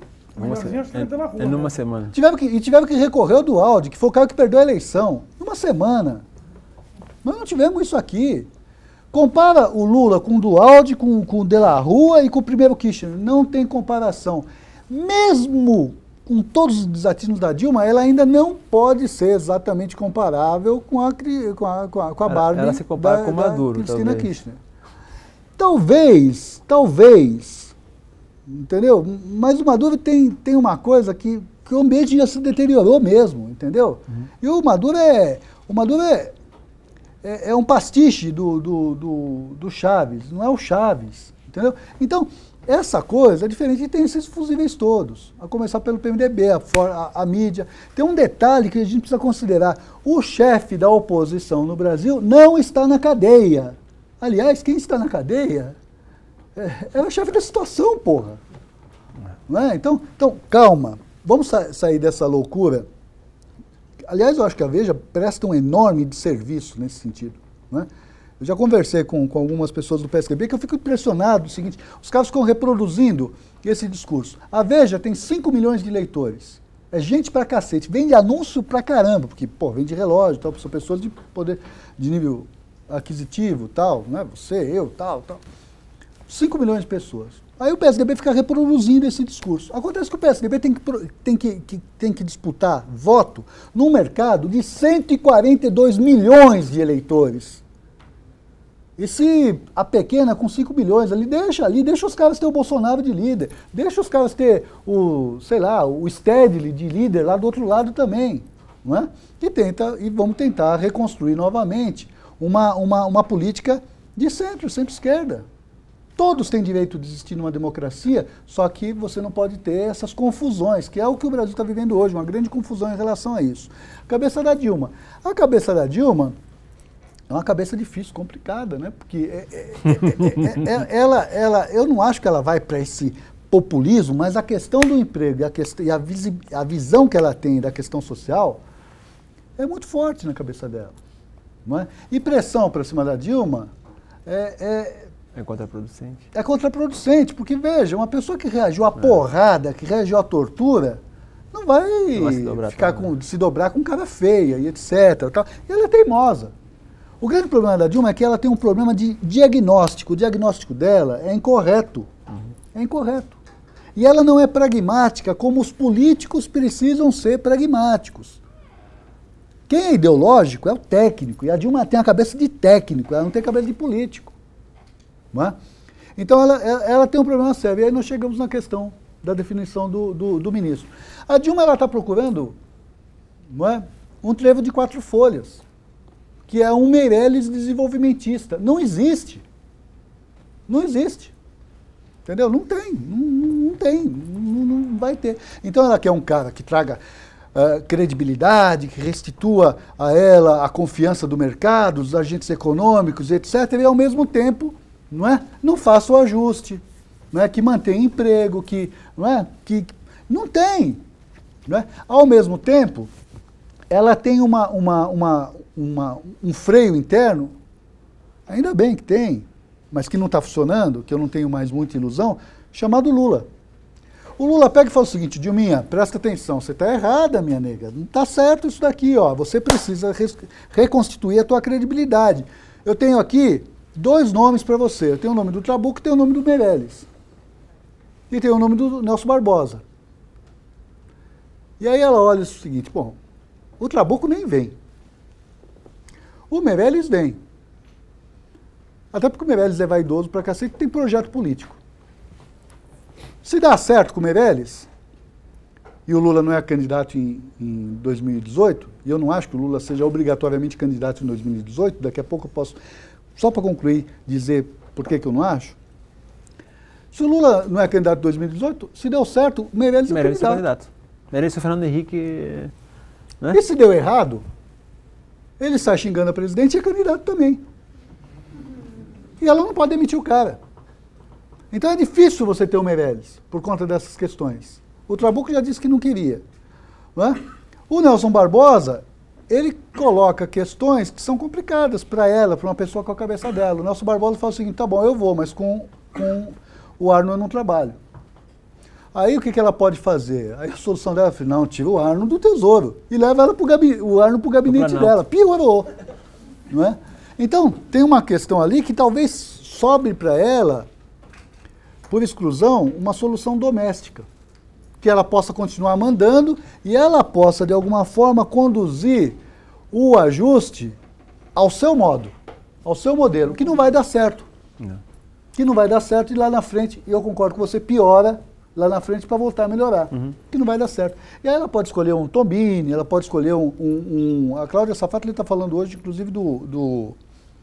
Numa semana. Tiveram que recorrer ao Duhalde, que foi o cara que perdeu a eleição. Numa semana. Nós não tivemos isso aqui. Compara o Lula com o Duhalde, com o De La Rua e com o primeiro Kirchner. Não tem comparação. Mesmo com todos os desatinos da Dilma, ela ainda não pode ser exatamente comparável com a Barbie. Ela se compara com o Maduro, Cristina Kirchner. Talvez, entendeu? Mas o Maduro tem uma coisa que o ambiente já se deteriorou mesmo, entendeu? Uhum. E o Maduro é um pastiche do Chaves, não é o Chaves, entendeu? Então, essa coisa é diferente, e tem esses fusíveis todos, a começar pelo PMDB, a mídia. Tem um detalhe que a gente precisa considerar, o chefe da oposição no Brasil não está na cadeia. Aliás, quem está na cadeia é o chefe da situação, porra. Não é? Então, calma, vamos sair dessa loucura. Aliás, eu acho que a Veja presta um enorme desserviço nesse sentido. Não é? Eu já conversei com algumas pessoas do PSDB que eu fico impressionado do seguinte, os caras ficam reproduzindo esse discurso. A Veja tem 5 milhões de leitores. É gente pra cacete, vende anúncio pra caramba, porque, pô, vende relógio, tal, são pessoas de poder, de nível aquisitivo, tal, né? Você, eu, tal. 5 milhões de pessoas. Aí o PSDB fica reproduzindo esse discurso. Acontece que o PSDB tem que disputar voto num mercado de 142 milhões de eleitores. E se a pequena com 5 milhões ali deixa os caras ter o Bolsonaro de líder, deixa os caras ter o Stedley de líder lá do outro lado também, não é? E vamos tentar reconstruir novamente uma política de centro-esquerda. Todos têm direito de existir numa democracia, só que você não pode ter essas confusões, que é o que o Brasil está vivendo hoje, uma grande confusão em relação a isso. Cabeça da Dilma. A cabeça da Dilma é uma cabeça difícil, complicada, né? Porque eu não acho que ela vai para esse populismo, mas a questão do emprego e a visão que ela tem da questão social é muito forte na cabeça dela. Não é? E pressão para cima da Dilma é contraproducente. É contraproducente, porque, veja, uma pessoa que reagiu à porrada, que reagiu à tortura, não vai se dobrar com cara feia e etc. Tal. E ela é teimosa. O grande problema da Dilma é que ela tem um problema de diagnóstico. O diagnóstico dela é incorreto. É incorreto. E ela não é pragmática como os políticos precisam ser pragmáticos. Quem é ideológico é o técnico, e a Dilma tem a cabeça de técnico, ela não tem a cabeça de político. Não é? Então ela tem um problema sério, e aí nós chegamos na questão da definição do ministro. A Dilma está procurando, não é, um trevo de 4 folhas, que é um Meirelles desenvolvimentista. Não existe. Não existe. Entendeu? Não tem. Não tem. Não vai ter. Então ela quer um cara que traga credibilidade, que restitua a ela a confiança do mercado, dos agentes econômicos, etc. E ao mesmo tempo, não faça o ajuste, que mantenha emprego, que não tem. Ao mesmo tempo, ela tem um freio interno, ainda bem que tem, mas que não está funcionando, que eu não tenho mais muita ilusão, chamado Lula. O Lula pega e fala o seguinte: Dilminha, presta atenção, você está errada, minha nega, não está certo isso daqui, ó, você precisa reconstituir a tua credibilidade. Eu tenho aqui 2 nomes para você, eu tenho o nome do Trabuco e tenho o nome do Meirelles. E tem o nome do Nelson Barbosa. E aí ela olha o seguinte: bom, o Trabuco nem vem. O Meirelles vem. Até porque o Meirelles é vaidoso pra cacete, tem projeto político. Se dá certo com o Meirelles, e o Lula não é candidato em 2018, e eu não acho que o Lula seja obrigatoriamente candidato em 2018, daqui a pouco eu posso, só para concluir, dizer por que eu não acho. Se o Lula não é candidato em 2018, se deu certo, o Meirelles é candidato. Meirelles é o Fernando Henrique... Né? E se deu errado, ele sai xingando a presidente e é candidato também. E ela não pode demitir o cara. Então é difícil você ter o Meirelles, por conta dessas questões. O Trabuco já disse que não queria. Não é? O Nelson Barbosa, ele coloca questões que são complicadas para ela, para uma pessoa com a cabeça dela. O Nelson Barbosa fala o seguinte: tá bom, eu vou, mas com o Arno eu não trabalho. Aí o que ela pode fazer? Aí a solução dela é: não, tira o Arno do Tesouro e leva ela o Arno para o gabinete dela. Piorou. Não é? Então, tem uma questão ali que talvez sobre para ela, por exclusão, uma solução doméstica. Que ela possa continuar mandando e ela possa, de alguma forma, conduzir o ajuste ao seu modo, ao seu modelo, que não vai dar certo. Não. Que não vai dar certo e lá na frente, e eu concordo com você, piora lá na frente para voltar a melhorar. Que não vai dar certo. E aí ela pode escolher um Tombini, ela pode escolher a Cláudia Safato, ele está falando hoje, inclusive, do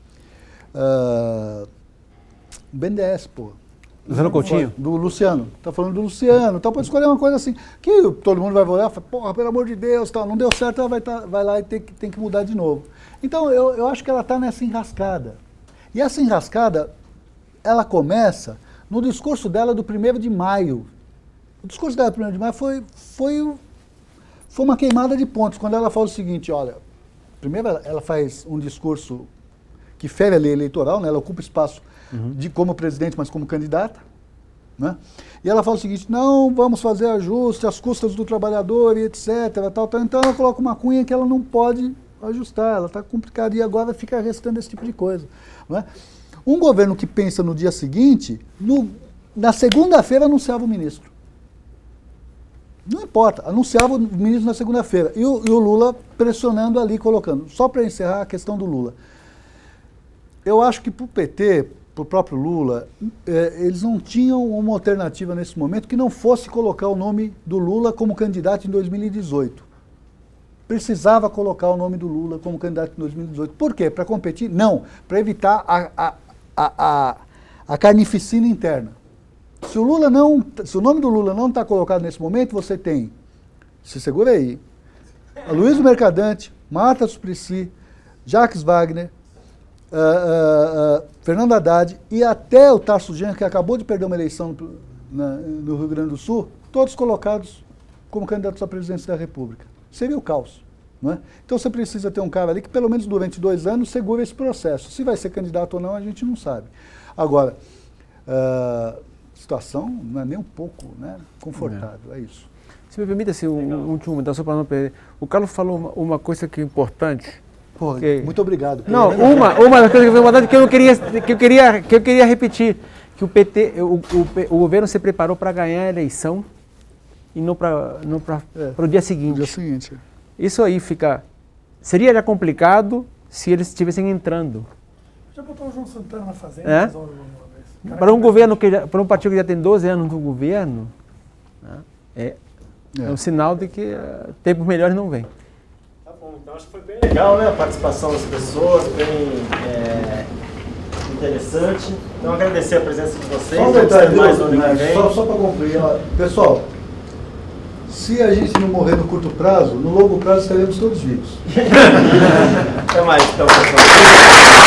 BNDES, pô. Luciano Coutinho? Do Luciano. Está falando do Luciano. Então pode escolher uma coisa assim, que todo mundo vai olhar e falar: porra, pelo amor de Deus, tá, não deu certo, ela vai lá e tem que mudar de novo. Então eu acho que ela está nessa enrascada. E essa enrascada, ela começa no discurso dela do 1º de maio. O discurso dela do 1º de maio foi uma queimada de pontos, quando ela fala o seguinte: olha, primeiro ela faz um discurso que fere a lei eleitoral, né? Ela ocupa espaço como presidente, mas como candidata. Né? E ela fala o seguinte: não, vamos fazer ajuste às custas do trabalhador e etc. Tal. Então ela coloca uma cunha que ela não pode ajustar, ela está complicada e agora fica restando esse tipo de coisa. Né? Um governo que pensa no dia seguinte, na segunda-feira anunciava o ministro. Não importa, anunciava o ministro na segunda-feira. E o Lula pressionando ali, colocando. Só para encerrar a questão do Lula. Eu acho que para o PT, para o próprio Lula, eles não tinham uma alternativa nesse momento que não fosse colocar o nome do Lula como candidato em 2018. Precisava colocar o nome do Lula como candidato em 2018. Por quê? Para competir? Não, para evitar a carnificina interna. Se o nome do Lula não está colocado nesse momento, você tem, se segura aí, Aloysio Mercadante, Marta Suplicy, Jacques Wagner, Fernando Haddad e até o Tarso Genro, que acabou de perder uma eleição no Rio Grande do Sul, todos colocados como candidatos à presidência da República. Seria o caos. Não é? Então você precisa ter um cara ali que pelo menos durante 2 anos segura esse processo. Se vai ser candidato ou não, a gente não sabe. Agora, a situação não é nem um pouco, né, confortável, é isso. Se me permite, assim, um último comentário, só para não perder. O Carlos falou uma coisa que é importante. Pô, muito obrigado. Não, uma das coisas que foi importante que eu queria repetir, que o PT, o governo se preparou para ganhar a eleição e não para o dia seguinte. Isso aí seria já complicado se eles estivessem entrando. Já botou o João Santana na Fazenda? Para um governo para um partido que já tem 12 anos no governo, né, é um sinal de que tempos melhores não vêm. Tá bom, então acho que foi bem legal, né, a participação das pessoas, bem interessante. Então agradecer a presença de vocês. Só um detalhe, só para concluir, pessoal, se a gente não morrer no curto prazo, no longo prazo estaremos todos vivos. Até mais, então, pessoal.